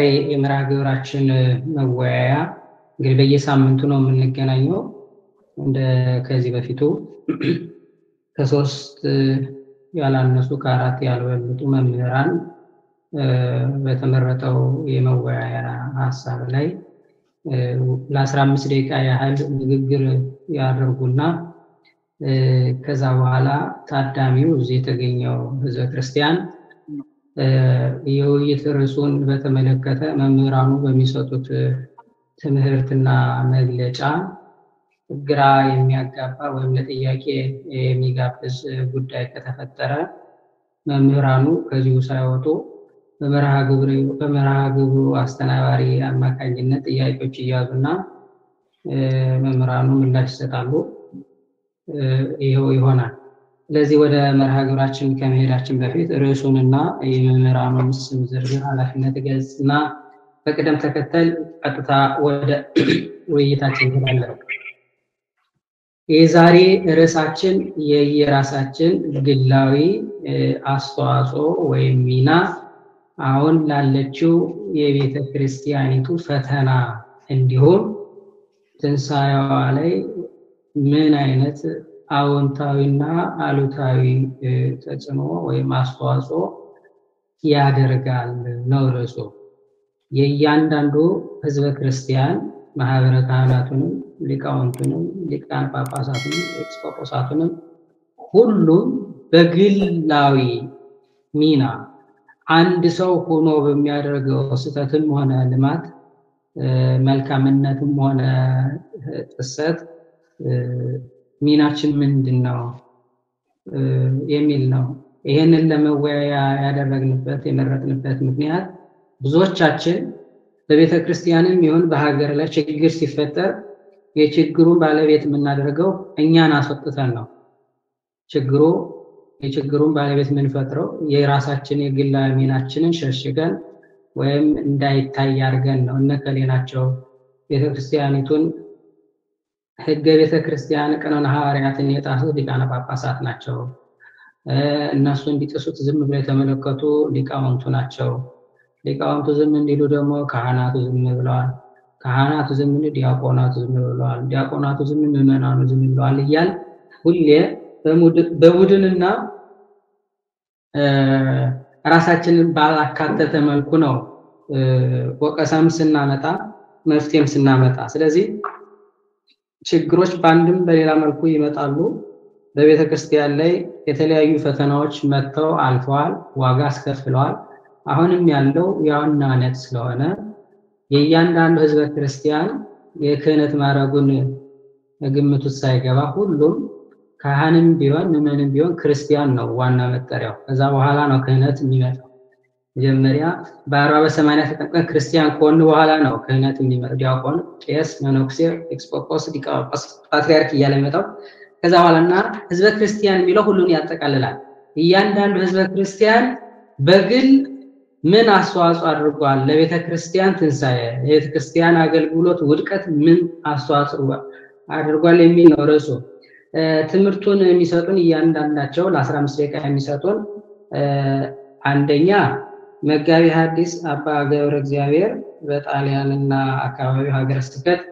የዛሬ የመርሃ ግብራችን መወያያ እንግዲህ በየሳምንቱ ነው የምንገናኘው። እንደ ከዚህ በፊቱ ከሶስት ያላነሱ ከአራት ያልበለጡ መምህራን በተመረጠው የመወያያ ሐሳብ ላይ ለ15 ደቂቃ ያህል ንግግር ያደርጉና ከዛ በኋላ ታዳሚው እዚህ የተገኘው ህዝበ ክርስቲያን የውይይት ርዕሱን በተመለከተ መምህራኑ በሚሰጡት ትምህርትና መግለጫ ግራ የሚያጋባ ወይም ለጥያቄ የሚጋብዝ ጉዳይ ከተፈጠረ መምህራኑ ከዚሁ ሳይወጡ በመርሃ ግብሩ አስተናባሪ አማካኝነት ጥያቄዎች ይያዙና መምህራኑ ምላሽ ይሰጣሉ። ይሄው ይሆናል። ስለዚህ ወደ መርሃ ግብራችን ከመሄዳችን በፊት ርዕሱንና የመምህራኑን ስም ዝርዝር ኃላፊነት ገጽና በቅደም ተከተል ቀጥታ ወደ ውይይታችን እንሄዳለን። የዛሬ ርዕሳችን የየራሳችን ግላዊ አስተዋጽኦ ወይም ሚና አሁን ላለችው የቤተ ክርስቲያኒቱ ፈተና እንዲሁም ትንሣኤዋ ላይ ምን አይነት አዎንታዊና አሉታዊ ተጽዕኖ ወይም አስተዋጽኦ ያደርጋል ነው ርዕሱ። የእያንዳንዱ ህዝበ ክርስቲያን ማህበረ ካህናቱንም ሊቃውንቱንም ሊቃነ ጳጳሳቱንም ኤጲስቆጶሳቱንም ሁሉም በግላዊ ሚና አንድ ሰው ሆኖ በሚያደርገው ስህተትም ሆነ ልማት መልካምነትም ሆነ ጥሰት ሚናችን ምንድነው የሚል ነው። ይሄንን ለመወያያ ያደረግንበት የመረጥንበት ምክንያት ብዙዎቻችን በቤተ ክርስቲያንም ይሁን በሀገር ላይ ችግር ሲፈጠር የችግሩን ባለቤት የምናደርገው እኛን አስወጥተን ነው። የችግሩን ባለቤት የምንፈጥረው የራሳችን የግላዊ ሚናችንን ሸሽገን ወይም እንዳይታይ አድርገን ነው። እነከሌ ናቸው ቤተ ክርስቲያኒቱን ሕገ ቤተ ክርስቲያን ቀኖና ሐዋርያትን የጣሱ ሊቃነ ጳጳሳት ናቸው፣ እነሱ እንዲጥሱት ዝም ብለው የተመለከቱ ሊቃውንቱ ናቸው፣ ሊቃውንቱ ዝም እንዲሉ ደግሞ ካህናቱ ዝም ብለዋል፣ ካህናቱ ዝም እንዲሉ ዲያቆናቱ ዝም ብለዋል፣ ዲያቆናቱ ዝም ምዕመናኑ ዝም ብለዋል እያል ሁሌ በቡድንና ራሳችንን ባላካተተ መልኩ ነው ወቀሳም ስናመጣ መፍትሄም ስናመጣ። ስለዚህ ችግሮች በአንድም በሌላ መልኩ ይመጣሉ። በቤተ ክርስቲያን ላይ የተለያዩ ፈተናዎች መጥተው አልፈዋል፣ ዋጋ አስከፍለዋል። አሁንም ያለው ያውና ነት ስለሆነ የእያንዳንዱ ህዝበ ክርስቲያን የክህነት ማዕረጉን ግምት ውስጥ ሳይገባ ሁሉም ካህንም ቢሆን ምዕመንም ቢሆን ክርስቲያን ነው ዋና መጠሪያው። ከዛ በኋላ ነው ክህነት የሚመጣው። መጀመሪያ በ40 በ80 ተጠምቀን ክርስቲያን ከሆነ በኋላ ነው ክህነት የሚመጣው። ዲያቆን፣ ቄስ፣ መነኩሴ፣ ኤጲስቆጶስ፣ ሊቀ ጳጳስ፣ ፓትርያርክ እያለ የሚመጣው ከዛ በኋላና ህዝበ ክርስቲያን የሚለው ሁሉን ያጠቃልላል። እያንዳንዱ ህዝበ ክርስቲያን በግል ምን አስተዋጽኦ አድርጓል ለቤተ ክርስቲያን ትንሣኤ፣ ለቤተ ክርስቲያን አገልግሎት ውድቀት ምን አስተዋጽኦ አድርጓል የሚል ነው ርዕሱ። ትምህርቱን የሚሰጡን እያንዳንዳቸው ለ15 ደቂቃ የሚሰጡን አንደኛ መጋቢ ሐዲስ አባ ገብረ እግዚአብሔር በጣሊያንና አካባቢው ሀገረ ስብከት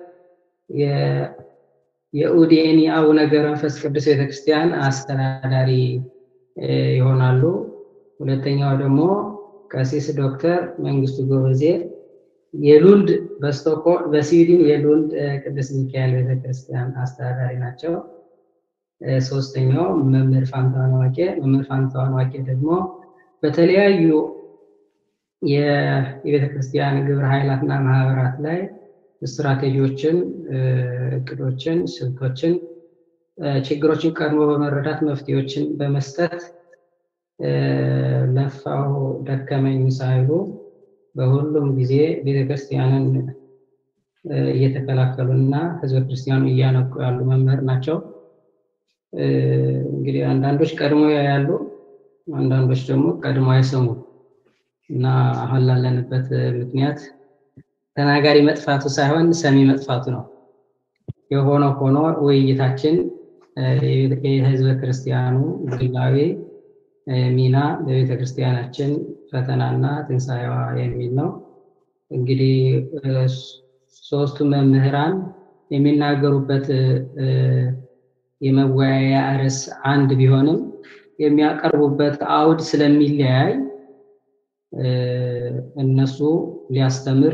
የኡዲኤኒ አቡነ ገብረ መንፈስ ቅዱስ ቤተክርስቲያን አስተዳዳሪ ይሆናሉ። ሁለተኛው ደግሞ ቀሲስ ዶክተር መንግስቱ ጎበዜ የሉንድ በስዊድን የሉንድ ቅዱስ ሚካኤል ቤተክርስቲያን አስተዳዳሪ ናቸው። ሶስተኛው መምህር ፋንታሁን ዋቄ ደግሞ በተለያዩ የቤተክርስቲያን ግብረ ኃይላትና ማህበራት ላይ ስትራቴጂዎችን፣ እቅዶችን፣ ስልቶችን፣ ችግሮችን ቀድሞ በመረዳት መፍትሄዎችን በመስጠት ለፋው ደከመኝ ሳይሉ በሁሉም ጊዜ ቤተክርስቲያንን እየተከላከሉና ህዝበ ክርስቲያኑ እያነቁ ያሉ መምህር ናቸው። እንግዲህ አንዳንዶች ቀድሞ ያያሉ፣ አንዳንዶች ደግሞ ቀድሞ አይሰሙ እና አሁን ላለንበት ምክንያት ተናጋሪ መጥፋቱ ሳይሆን ሰሚ መጥፋቱ ነው። የሆነው ሆኖ ውይይታችን የህዝበ ክርስቲያኑ ግላዊ ሚና በቤተ ክርስቲያናችን ፈተናና ትንሣኤዋ የሚል ነው። እንግዲህ ሶስቱ መምህራን የሚናገሩበት የመወያያ ርዕስ አንድ ቢሆንም የሚያቀርቡበት አውድ ስለሚለያይ እነሱ ሊያስተምር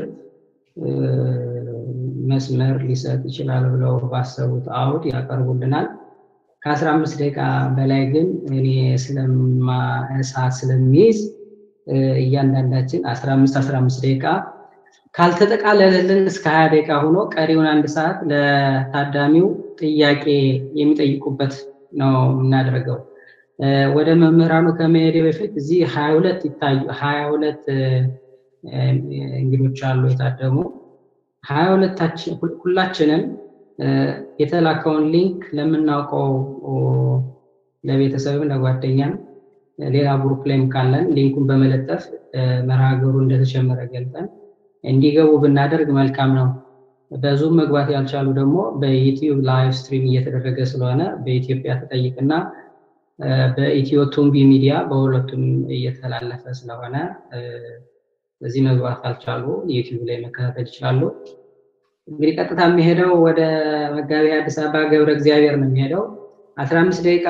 መስመር ሊሰጥ ይችላል ብለው ባሰቡት አውድ ያቀርቡልናል። ከ15 ደቂቃ በላይ ግን እኔ ሰዓት ስለሚይዝ እያንዳንዳችን 15 ደቂቃ ካልተጠቃለለልን እስከ 20 ደቂቃ ሆኖ ቀሪውን 1 ሰዓት ለታዳሚው ጥያቄ የሚጠይቁበት ነው የምናደርገው። ወደ መምህራኑ ከመሄድ በፊት እዚህ 22 እንግዶች አሉ የታደሙ 22ታችን ሁላችንም የተላከውን ሊንክ ለምናውቀው ለቤተሰብም ለጓደኛም ሌላ ግሩፕ ላይም ካለን ሊንኩን በመለጠፍ መርሃግብሩ እንደተጀመረ ገልጠን እንዲገቡ ብናደርግ መልካም ነው። በዙም መግባት ያልቻሉ ደግሞ በዩቲዩብ ላይቭ ስትሪም እየተደረገ ስለሆነ በኢትዮጵያ ተጠይቅና በኢትዮ ቱምቢ ሚዲያ በሁለቱም እየተላለፈ ስለሆነ በዚህ መግባት ካልቻሉ ዩቲዩብ ላይ መከታተል ይችላሉ። እንግዲህ ቀጥታ የሚሄደው ወደ መጋቢ አዲስ አበባ ገብረ እግዚአብሔር ነው የሚሄደው። 15 ደቂቃ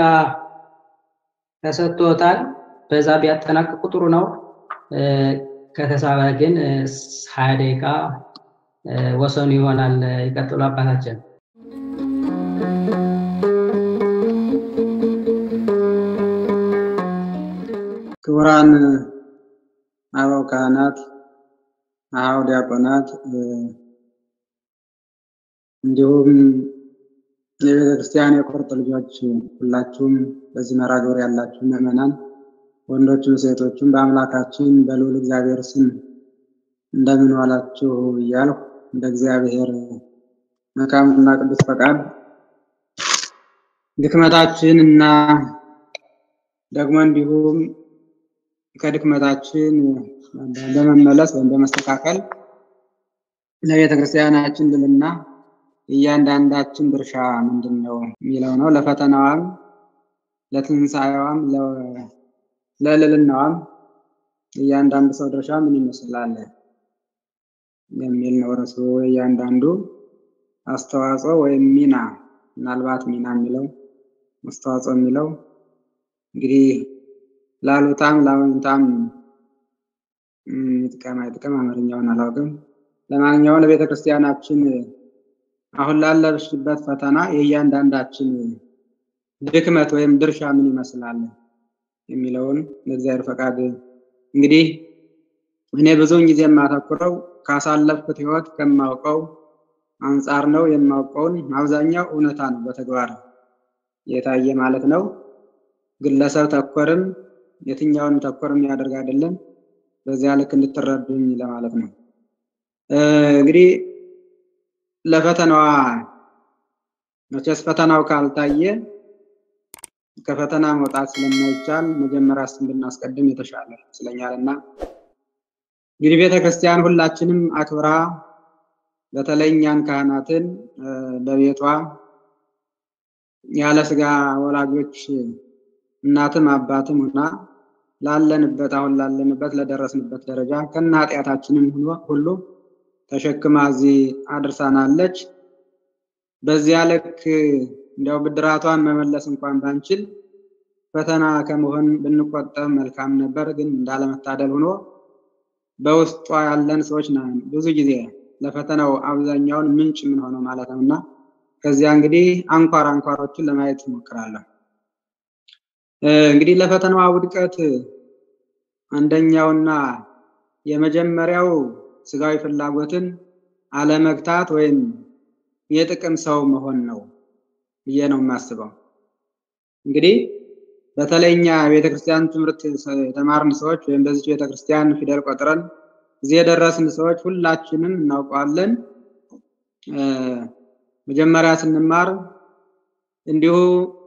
ተሰጥቶታል። በዛ ቢያጠናቅቁ ጥሩ ነው። ከተሳበ ግን 20 ደቂቃ ወሰኑ ይሆናል። ይቀጥሉ አባታችን። ክቡራን አበው ካህናት፣ አበው ዲያቆናት እንዲሁም የቤተ ክርስቲያን የቁርጥ ልጆች ሁላችሁም በዚህ መርሃ ግብር ያላችሁ ምዕመናን ወንዶችም ሴቶችም በአምላካችን በልዑል እግዚአብሔር ስም እንደምን ዋላችሁ እያልኩ እንደ እግዚአብሔር መልካምና ቅዱስ ፈቃድ ድክመታችን እና ደግሞ እንዲሁም ከድክመታችን በመመለስ ወይም በመስተካከል ለቤተ ክርስቲያናችን ድልና እያንዳንዳችን ድርሻ ምንድነው የሚለው ነው። ለፈተናዋም ለትንሳኤዋም ለልልናዋም እያንዳንዱ ሰው ድርሻ ምን ይመስላል የሚል ነው ርዕሱ። እያንዳንዱ አስተዋጽኦ ወይም ሚና፣ ምናልባት ሚና የሚለው አስተዋጽኦ የሚለው እንግዲህ ላሉታም ላውንታም ይጥቀም አማርኛውን አላውቅም። ለማንኛውም ለቤተ ክርስቲያናችን አሁን ላለብሽበት ፈተና የእያንዳንዳችን ድክመት ወይም ድርሻ ምን ይመስላል የሚለውን ለእግዚአብሔር ፈቃድ እንግዲህ እኔ ብዙውን ጊዜ የማተኩረው ካሳለፍኩት ህይወት ከማውቀው አንፃር ነው። የማውቀውን አብዛኛው እውነታ ነው በተግባር የታየ ማለት ነው። ግለሰብ ተኮርም የትኛውን ተኮርም ያደርግ አይደለም። በዚያ ልክ እንድትረዱኝ ለማለት ነው። እንግዲህ ለፈተናዋ መቼስ ፈተናው ካልታየ ከፈተና መውጣት ስለማይቻል መጀመሪያ እሱን ብናስቀድም የተሻለ ስለኛልና እንግዲህ ቤተክርስቲያን ሁላችንም አክብራ በተለይ እኛን ካህናትን በቤቷ ያለ ስጋ ወላጆች እናትም አባትም ሆና ላለንበት አሁን ላለንበት ለደረስንበት ደረጃ ከና ኃጢአታችንም ሁሉ ተሸክማ እዚህ አድርሳናለች። በዚያ ልክ እንደው ብድራቷን መመለስ እንኳን ባንችል ፈተና ከመሆን ብንቆጠብ መልካም ነበር። ግን እንዳለመታደል ሆኖ በውስጧ ያለን ሰዎች ነን ብዙ ጊዜ ለፈተናው አብዛኛውን ምንጭ ምን ሆኖ ማለት ነውና ከዚያ እንግዲህ አንኳሮችን ለማየት እንሞክራለን። እንግዲህ ለፈተናው ውድቀት አንደኛውና የመጀመሪያው ስጋዊ ፍላጎትን አለመግታት ወይም የጥቅም ሰው መሆን ነው ብዬ ነው የማስበው። እንግዲህ በተለይኛ ቤተክርስቲያን ትምህርት የተማርን ሰዎች ወይም በዚህ ቤተክርስቲያን ፊደል ቆጥረን እዚህ የደረስን ሰዎች ሁላችንም እናውቃለን። መጀመሪያ ስንማር እንዲሁ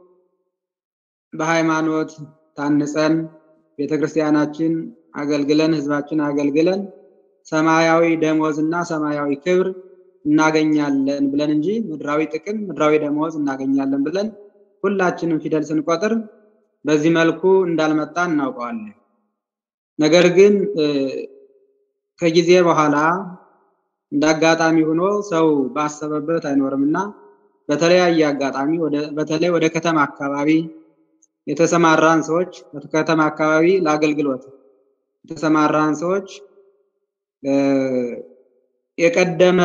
በሃይማኖት ታንጸን ቤተክርስቲያናችን አገልግለን ህዝባችን አገልግለን ሰማያዊ ደሞዝና ሰማያዊ ክብር እናገኛለን ብለን እንጂ ምድራዊ ጥቅም ምድራዊ ደሞዝ እናገኛለን ብለን ሁላችንም ፊደል ስንቆጥር በዚህ መልኩ እንዳልመጣ እናውቀዋለን። ነገር ግን ከጊዜ በኋላ እንዳጋጣሚ ሆኖ ሰው ባሰበበት አይኖርምና በተለያየ አጋጣሚ በተለይ ወደ ከተማ አካባቢ የተሰማራን ሰዎች ከተማ አካባቢ ለአገልግሎት የተሰማራን ሰዎች የቀደመ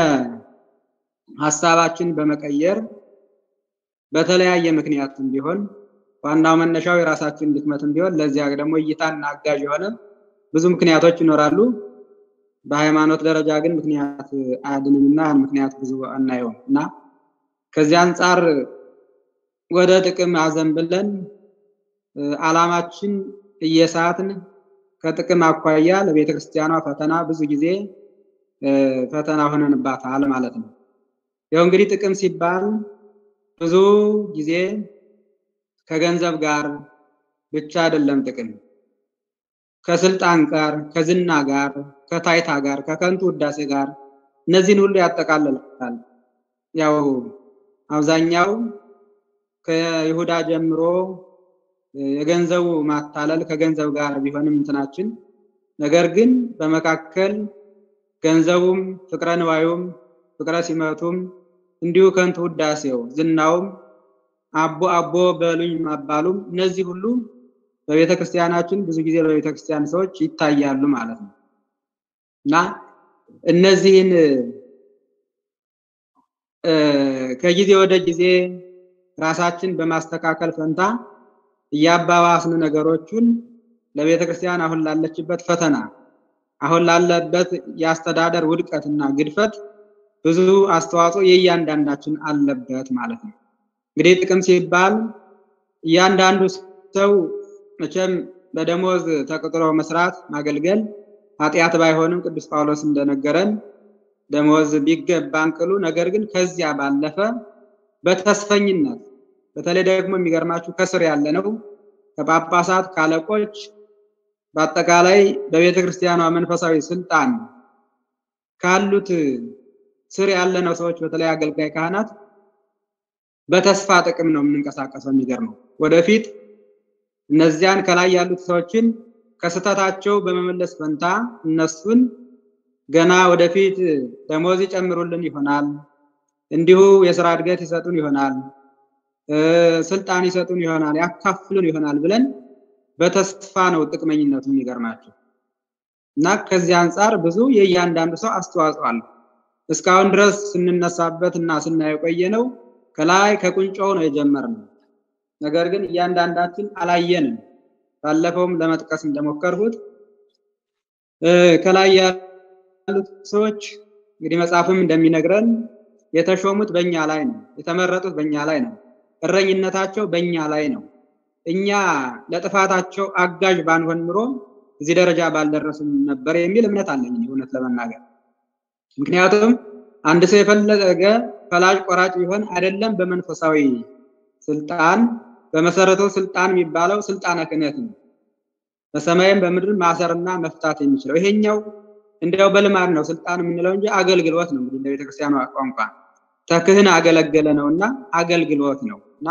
ሐሳባችን በመቀየር በተለያየ ምክንያትም ቢሆን ዋናው መነሻው የራሳችን ድክመትም ቢሆን ለዚያ ደግሞ እይታና አጋዥ የሆነ ብዙ ምክንያቶች ይኖራሉ። በሃይማኖት ደረጃ ግን ምክንያት አያድንምና ምክንያት ብዙ አናየውምና ከዚህ አንፃር ወደ ጥቅም አዘንብለን ዓላማችን እየሳትን ከጥቅም አኳያ ለቤተክርስቲያኗ ፈተና ብዙ ጊዜ ፈተና ሆነንባታል ማለት ነው። ያው እንግዲህ ጥቅም ሲባል ብዙ ጊዜ ከገንዘብ ጋር ብቻ አይደለም ጥቅም ከስልጣን ጋር ከዝና ጋር ከታይታ ጋር ከከንቱ ውዳሴ ጋር እነዚህን ሁሉ ያጠቃልላል። ያው አብዛኛው ከይሁዳ ጀምሮ የገንዘቡ ማታለል ከገንዘብ ጋር ቢሆንም እንትናችን ነገር ግን በመካከል ገንዘቡም ፍቅረ ንዋዩም ፍቅረ ሲመቱም እንዲሁ ከንቱ ውዳሴው ዝናውም አቦ በሉኝ ማባሉም እነዚህ ሁሉ በቤተክርስቲያናችን ብዙ ጊዜ በቤተክርስቲያን ሰዎች ይታያሉ ማለት ነው። እና እነዚህን ከጊዜ ወደ ጊዜ ራሳችን በማስተካከል ፈንታ ያባባስን ነገሮችን ለቤተክርስቲያን አሁን ላለችበት ፈተና አሁን ላለበት ያስተዳደር ውድቀትና ግድፈት ብዙ አስተዋጽኦ የእያንዳንዳችን አለበት ማለት ነው። እንግዲህ ጥቅም ሲባል እያንዳንዱ ሰው መቼም በደሞዝ ተቀጥሮ መስራት ማገልገል ኃጢአት ባይሆንም ቅዱስ ጳውሎስ እንደነገረን ደሞዝ ቢገባን ቅሉ ነገር ግን ከዚያ ባለፈ በተስፈኝነት በተለይ ደግሞ የሚገርማችሁ ከስር ያለ ነው ከጳጳሳት ካለቆች በአጠቃላይ በቤተክርስቲያኗ መንፈሳዊ ስልጣን ካሉት ስር ያለ ነው ሰዎች በተለይ አገልጋይ ካህናት በተስፋ ጥቅም ነው የምንንቀሳቀሰው። የሚገርመው ወደፊት እነዚያን ከላይ ያሉት ሰዎችን ከስተታቸው በመመለስ ፈንታ እነሱን ገና ወደፊት ደሞዝ ይጨምሩልን ይሆናል እንዲሁ የሥራ እድገት ይሰጡን ይሆናል ስልጣን ይሰጡን ይሆናል ያካፍሉን ይሆናል ብለን በተስፋ ነው ጥቅመኝነቱ የሚገርማችሁ። እና ከዚህ አንፃር ብዙ የእያንዳንዱ ሰው አስተዋጽኦ አለ። እስካሁን ድረስ ስንነሳበትና ስናየው ቆየነው ከላይ ከቁንጮው ነው የጀመርነው። ነገር ግን እያንዳንዳችን አላየንም። ባለፈውም ለመጥቀስ እንደሞከርኩት ከላይ ያሉት ሰዎች እንግዲህ መጽሐፍም እንደሚነግረን የተሾሙት በእኛ ላይ ነው የተመረጡት በእኛ ላይ ነው እረኝነታቸው በእኛ ላይ ነው። እኛ ለጥፋታቸው አጋዥ ባንሆን ኑሮ እዚህ ደረጃ ባልደረስም ነበር የሚል እምነት አለኝ እውነት ለመናገር። ምክንያቱም አንድ ሰው የፈለገ ፈላጭ ቆራጭ ቢሆን አይደለም በመንፈሳዊ ስልጣን በመሰረቱ ስልጣን የሚባለው ስልጣነ ክህነት ነው። በሰማይም በምድር ማሰርና መፍታት የሚችለው ይሄኛው እንደው በልማድ ነው ስልጣን የምንለው እንጂ አገልግሎት ነው። እንግዲህ ለቤተክርስቲያኗ ቋንቋ ተክህን አገለገለ ነውና አገልግሎት ነውና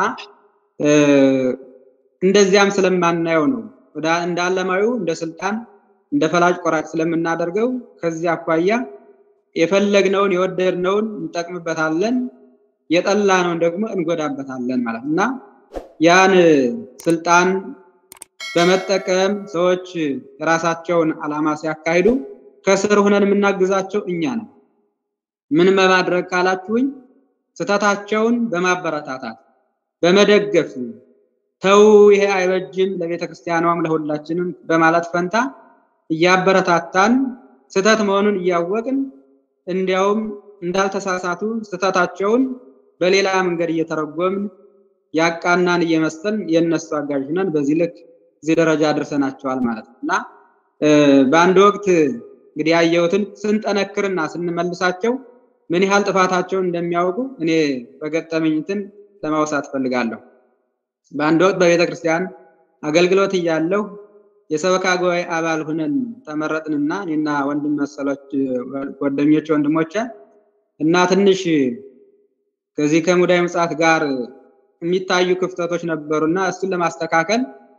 እንደዚያም ስለማናየው ነው እንዳለማዩ እንደ ስልጣን እንደ ፈላጭ ቆራጭ ስለምናደርገው ከዚህ አኳያ የፈለግነውን የወደድነውን እንጠቅምበታለን የጠላነውን ደግሞ እንጎዳበታለን ማለትና ያን ስልጣን በመጠቀም ሰዎች ራሳቸውን ዓላማ ሲያካሂዱ ከስር ሆነን የምናግዛቸው እኛ ነን። ምን በማድረግ ካላችሁኝ ስተታቸውን በማበረታታት በመደገፍ ተው ይሄ አይበጅም ለቤተክርስቲያኗም ለሁላችንም በማለት ፈንታ እያበረታታን ስተት መሆኑን እያወቅን እንዲያውም እንዳልተሳሳቱ ስተታቸውን በሌላ መንገድ እየተረጎምን ያቃናን እየመሰልን የነሱ አጋዥ ነን። በዚህ ልክ እዚህ ደረጃ አድርሰናቸዋል ማለት ነውና በአንድ ወቅት እንግዲህ ያየሁትን ስንጠነክርና ስንመልሳቸው ምን ያህል ጥፋታቸውን እንደሚያውቁ እኔ በገጠመኝትን ለማውሳት ፈልጋለሁ። በአንድ ወቅት በቤተክርስቲያን አገልግሎት እያለሁ የሰበካ ጉባኤ አባል ሆነን ተመረጥንና እኔና ወንድም መሰሎች ጓደኞቼ ወንድሞቼ እና ትንሽ ከዚህ ከሙዳየ ምጽአት ጋር የሚታዩ ክፍተቶች ነበሩና እሱን ለማስተካከል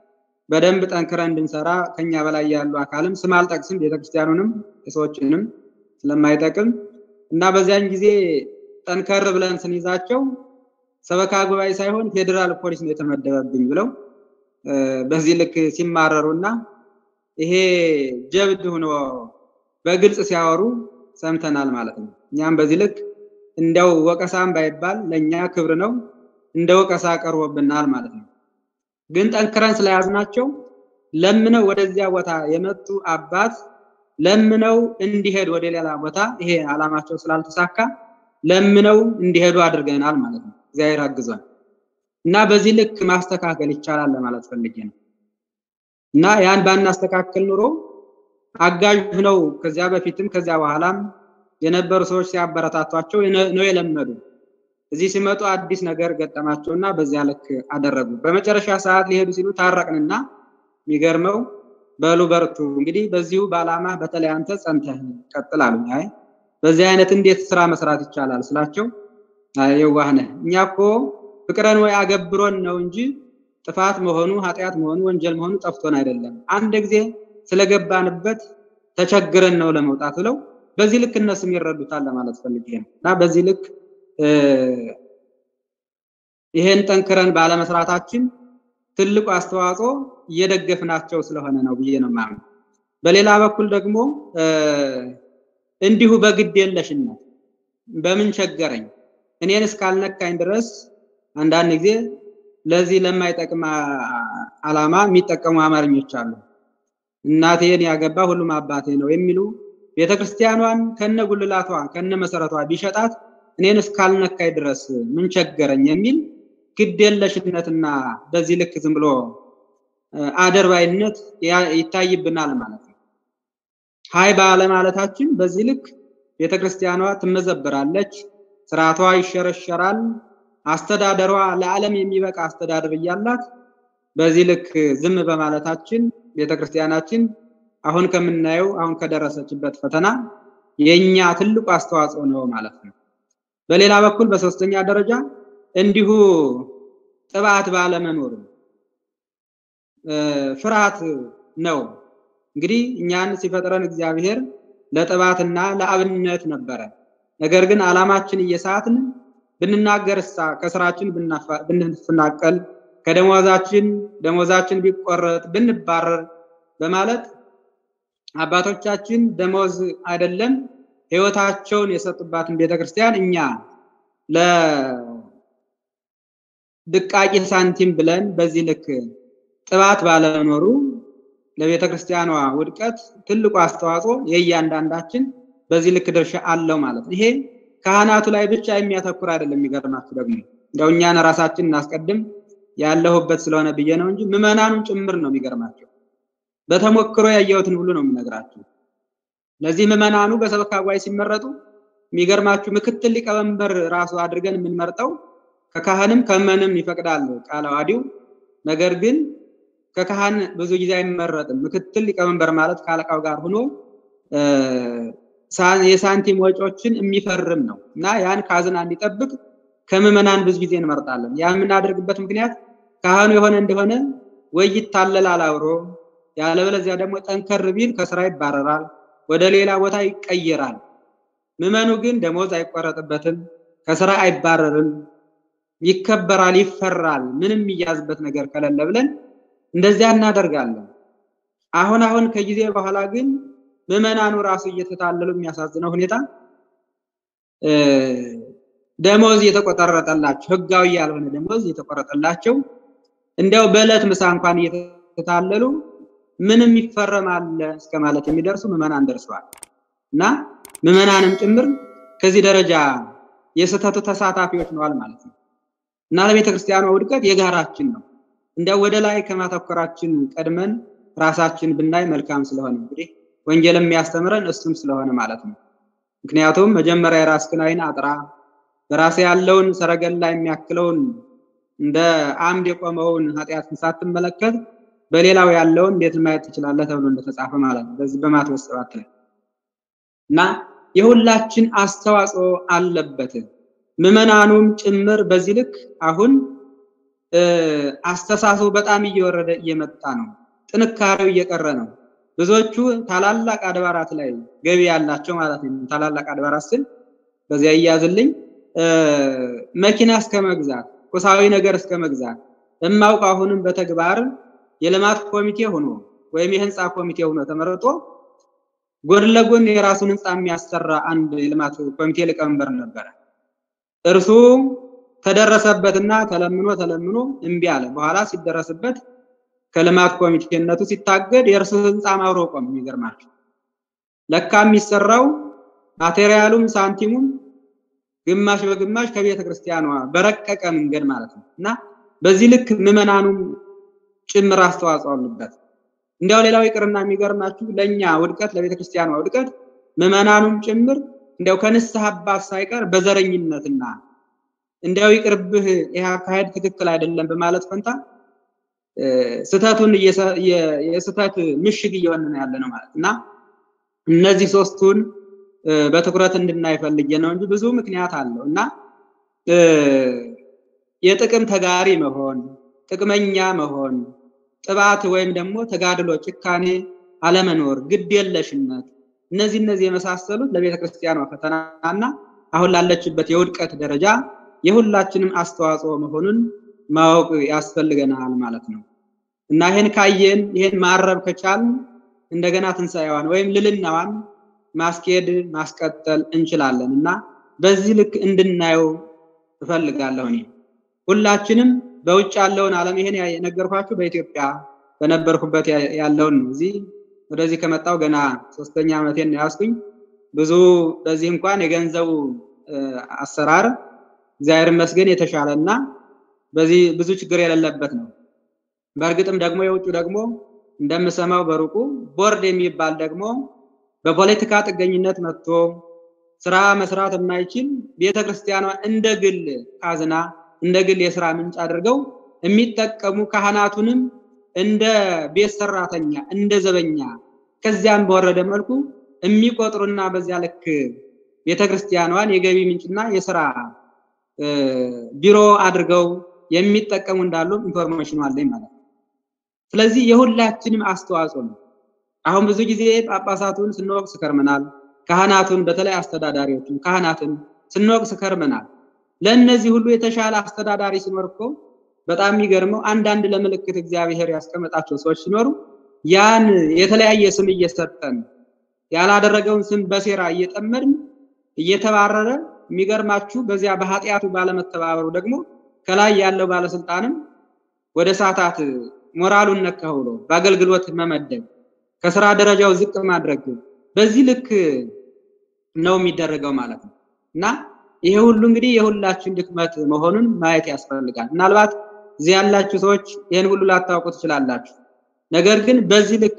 በደንብ ጠንክረን እንድንሰራ ከኛ በላይ ያሉ አካልም ስም አልጠቅስም ቤተክርስቲያኑንም የሰዎችንም ስለማይጠቅም እና በዚያን ጊዜ ጠንከር ብለን ስንይዛቸው ሰበካ ጉባኤ ሳይሆን ፌደራል ፖሊስ ነው የተመደበብኝ ብለው በዚህ ልክ ሲማረሩና ይሄ ጀብድ ሆኖ በግልጽ ሲያወሩ ሰምተናል ማለት ነው። እኛም በዚህ ልክ እንደው ወቀሳም ባይባል ለኛ ክብር ነው እንደ ወቀሳ ቀርቦብናል ማለት ነው። ግን ጠንክረን ስለያዝናቸው ለምነው ወደዚያ ቦታ የመጡ አባት ለምነው እንዲሄድ ወደ ሌላ ቦታ ይሄ አላማቸው ስላልተሳካ ለምነው እንዲሄዱ አድርገናል ማለት ነው። እግዚአብሔር አግዟል እና በዚህ ልክ ማስተካከል ይቻላል ለማለት ፈልጌ ነው። እና ያን ባናስተካከል ኑሮ አጋዥ ነው ከዚያ በፊትም ከዚያ በኋላም የነበሩ ሰዎች ሲያበረታቷቸው ነው የለመዱ። እዚህ ሲመጡ አዲስ ነገር ገጠማቸውና በዚያ ልክ አደረጉ። በመጨረሻ ሰዓት ሊሄዱ ሲሉ ታረቅንና የሚገርመው በሉ በርቱ እንግዲህ በዚሁ ባላማ በተለይ አንተ ጸንተህ ቀጥል አሉኝ። አይ በዚህ አይነት እንዴት ስራ መስራት ይቻላል ስላቸው የዋህነ እኛኮ ፍቅረን ወይ አገብሮን ነው እንጂ ጥፋት መሆኑ ኃጢያት መሆኑ ወንጀል መሆኑ ጠፍቶን አይደለም። አንድ ጊዜ ስለገባንበት ተቸግረን ነው ለመውጣት ብለው በዚህ ልክ እነሱም ይረዱታል ለማለት ፈልጌ ነው። እና በዚህ ልክ ይሄን ጠንክረን ባለመስራታችን ትልቁ አስተዋጽኦ እየደገፍናቸው ስለሆነ ነው ብዬ ነው ማለት። በሌላ በኩል ደግሞ እንዲሁ በግድ የለሽነት በምን ቸገረኝ እኔን እስካልነካኝ ድረስ አንዳንድ ጊዜ ለዚህ ለማይጠቅም አላማ የሚጠቀሙ አማርኞች አሉ። እናቴን ያገባ ሁሉም አባቴ ነው የሚሉ ቤተክርስቲያኗን ከነጉልላቷ ከነመሰረቷ ቢሸጣት እኔን እስካልነካኝ ድረስ ምን ቸገረኝ የሚል ግዴለሽነትና በዚህ ልክ ዝም ብሎ አደርባይነት ይታይብናል ማለት ነው። ሃይ ባለማለታችን በዚህ ልክ ቤተክርስቲያኗ ትመዘበራለች፣ ስርዓቷ ይሸረሸራል፣ አስተዳደሯ ለዓለም የሚበቃ አስተዳደር ይያላት በዚህ ልክ ዝም በማለታችን ቤተክርስቲያናችን አሁን ከምናየው አሁን ከደረሰችበት ፈተና የኛ ትልቁ አስተዋጽኦ ነው ማለት ነው። በሌላ በኩል በሶስተኛ ደረጃ እንዲሁ ጥባት ባለመኖር ፍርሃት ነው። እንግዲህ እኛን ሲፈጥረን እግዚአብሔር ለጥባትና ለአብነት ነበረ። ነገር ግን አላማችን እየሳትን ብንናገርሳ ከስራችን ብንፈናቀል ከደሞዛችን ቢቆረጥ ብንባረር በማለት አባቶቻችን ደሞዝ አይደለም ህይወታቸውን የሰጡባትን ቤተክርስቲያን እኛ ለድቃቂ ሳንቲም ብለን በዚህ ልክ ጥባት ባለመኖሩ ለቤተክርስቲያኗ ውድቀት ትልቁ አስተዋጽኦ የእያንዳንዳችን በዚህ ልክ ድርሻ አለው ማለት ነው። ይሄ ካህናቱ ላይ ብቻ የሚያተኩር አይደለም። የሚገርማችሁ ደግሞ እንደው እኛን ራሳችንን እናስቀድም ያለሁበት ስለሆነ ብዬ ነው እንጂ ምዕመናኑን ጭምር ነው የሚገርማችሁ። በተሞክሮ ያየሁትን ሁሉ ነው የምነግራችሁ። ለዚህ ምዕመናኑ በሰበካ ጉባኤ ሲመረጡ የሚገርማችሁ ምክትል ሊቀመንበር ራሱ አድርገን የምንመርጠው ከካህንም ከመንም ይፈቅዳል ቃለ ዓዋዲው። ነገር ግን ከካህን ብዙ ጊዜ አይመረጥም። ምክትል ሊቀመንበር ማለት ካለቃው ጋር ሆኖ የሳንቲም ወጪዎችን የሚፈርም ነው እና ያን ካዝና እንዲጠብቅ ከምዕመናን ብዙ ጊዜ እንመርጣለን። ያን የምናደርግበት ምክንያት ካህኑ የሆነ እንደሆነ ወይ ይታለላል አብሮ፣ ያለበለዚያ ደግሞ ጠንከር ቢል ከስራ ይባረራል፣ ወደ ሌላ ቦታ ይቀየራል። ምዕመኑ ግን ደሞዝ አይቆረጥበትም፣ ከስራ አይባረርም፣ ይከበራል፣ ይፈራል፣ ምንም ይያዝበት ነገር ከሌለ ብለን እንደዚያ እናደርጋለን። አሁን ከጊዜ በኋላ ግን ምዕመናኑ ራሱ እየተታለሉ የሚያሳዝነው ሁኔታ ደሞዝ የተቆጠረጠላቸው ህጋዊ ያልሆነ ደሞዝ የተቆረጠላቸው እንዲያው በእለት ምሳ እንኳን እየተታለሉ ምንም ይፈረማል እስከማለት የሚደርሱ ምዕመናን ደርሰዋል። እና ምዕመናንም ጭምር ከዚህ ደረጃ የስተቱ ተሳታፊዎች ነዋል ማለት ነው። እና ለቤተክርስቲያኗ ውድቀት የጋራችን ነው። እንዲያው ወደ ላይ ከማተኮራችን ቀድመን ራሳችን ብናይ መልካም ስለሆነ እንግዲህ ወንጌል የሚያስተምረን እሱም ስለሆነ ማለት ነው። ምክንያቱም መጀመሪያ የራስህን አይን አጥራ፣ በራስ ያለውን ሰረገላ የሚያክለውን እንደ አምድ የቆመውን ኃጢአትን ሳትመለከት በሌላው ያለውን እንዴት ማየት ትችላለህ ተብሎ እንደተጻፈ ማለት ነው በዚህ በማቴዎስ 7 ላይ። እና የሁላችን አስተዋጽኦ አለበት ምዕመናኑም ጭምር በዚህ ልክ አሁን አስተሳሰቡ በጣም እየወረደ እየመጣ ነው። ጥንካሬው እየቀረ ነው። ብዙዎቹ ታላላቅ አድባራት ላይ ገቢ ያላቸው ማለት ነው። ታላላቅ አድባራት ስል በዚያ ይያዝልኝ መኪና እስከ መግዛት ቁሳዊ ነገር እስከ መግዛት እማውቅ አሁንም በተግባር የልማት ኮሚቴ ሆኖ ወይም የህንጻ ኮሚቴ ሆኖ ተመርጦ ጎን ለጎን የራሱን ህንጻ የሚያሰራ አንድ የልማት ኮሚቴ ሊቀመንበር ነበር። እርሱ ተደረሰበትና ተለምኖ እምቢ አለ። በኋላ ሲደረስበት ከልማት ኮሚቴነቱ ሲታገድ የእርሱ ህንጻ ማብሮ ቆም። የሚገርማችሁ ለካ የሚሰራው ማቴሪያሉም ሳንቲሙም ግማሽ በግማሽ ከቤተ ክርስቲያኗ በረቀቀ መንገድ ማለት ነው። እና በዚህ ልክ ምዕመናኑም ጭምር አስተዋጽኦ አለበት። እንዲያው ሌላው ይቅርና የሚገርማችሁ ለኛ ውድቀት ለቤተ ክርስቲያኗ ውድቀት ምዕመናኑም ጭምር እንዲያው ከንስሐ አባት ሳይቀር በዘረኝነትና እንዲያው ይቅርብህ ይሄ አካሄድ ትክክል አይደለም በማለት ፈንታ ስተቱን የስተት ምሽግ እየሆነ ያለ ነው ማለት እና እነዚህ ሶስቱን በትኩረት እንድናይ ፈልጌ ነው እንጂ ብዙ ምክንያት አለው እና የጥቅም ተጋሪ መሆን፣ ጥቅመኛ መሆን፣ ጥባት ወይም ደግሞ ተጋድሎ፣ ጭካኔ አለመኖር፣ ግዴለሽነት እነዚህ የመሳሰሉት ለቤተ ክርስቲያኗ ፈተናና አሁን ላለችበት የውድቀት ደረጃ የሁላችንም አስተዋጽኦ መሆኑን ማወቅ ያስፈልገናል ማለት ነው እና ይሄን ካየን ይሄን ማረብ ከቻልን እንደገና ትንሳኤዋን ወይም ልልናዋን ማስኬድ ማስቀጠል እንችላለን እና በዚህ ልክ እንድናየው እፈልጋለሁ። እኔ ሁላችንም በውጭ ያለውን ዓለም ይሄን የነገርኳችሁ በኢትዮጵያ በነበርኩበት ያለውን ነው። እዚህ ወደዚህ ከመጣው ገና 3ኛ ዓመቴን ያስኩኝ ብዙ በዚህ እንኳን የገንዘቡ አሰራር እግዚአብሔር ይመስገን የተሻለና በዚህ ብዙ ችግር የሌለበት ነው። በእርግጥም ደግሞ የውጭ ደግሞ እንደምሰማው በሩቁ ቦርድ የሚባል ደግሞ በፖለቲካ ጥገኝነት መጥቶ ስራ መስራት የማይችል ቤተክርስቲያኗ እንደ ግል ካዝና እንደ ግል የሥራ ምንጭ አድርገው የሚጠቀሙ ካህናቱንም እንደ ቤት ሰራተኛ እንደ ዘበኛ ከዚያም በወረደ መልኩ የሚቆጥሩና በዚያ ልክ ቤተክርስቲያኗን የገቢ ምንጭና የሥራ ቢሮ አድርገው የሚጠቀሙ እንዳሉ ኢንፎርሜሽን አለኝ ማለት ነው። ስለዚህ የሁላችንም አስተዋጽኦ ነው። አሁን ብዙ ጊዜ ጳጳሳቱን ስንወቅስ ከርመናል። ካህናቱን በተለይ አስተዳዳሪዎችን ካህናትን ስንወቅስ ከርመናል። ለነዚህ ሁሉ የተሻለ አስተዳዳሪ ሲኖር እኮ በጣም የሚገርመው አንዳንድ ለምልክት እግዚአብሔር ያስቀመጣቸው ሰዎች ሲኖሩ ያን የተለያየ ስም እየሰጠን ያላደረገውን ስም በሴራ እየጠመድን እየተባረረ የሚገርማችሁ በዚያ በኃጢያቱ ባለመተባበሩ ደግሞ ከላይ ያለው ባለስልጣንም ወደ ሰዓታት ሞራሉን ነካው ብሎ በአገልግሎት መመደብ ከሥራ ደረጃው ዝቅ ማድረግ በዚህ ልክ ነው የሚደረገው ማለት ነው እና ይሄ ሁሉ እንግዲህ የሁላችን ድክመት መሆኑን ማየት ያስፈልጋል። ምናልባት እዚህ ያላችሁ ሰዎች ይሄን ሁሉ ላታውቁ ትችላላችሁ። ነገር ግን በዚህ ልክ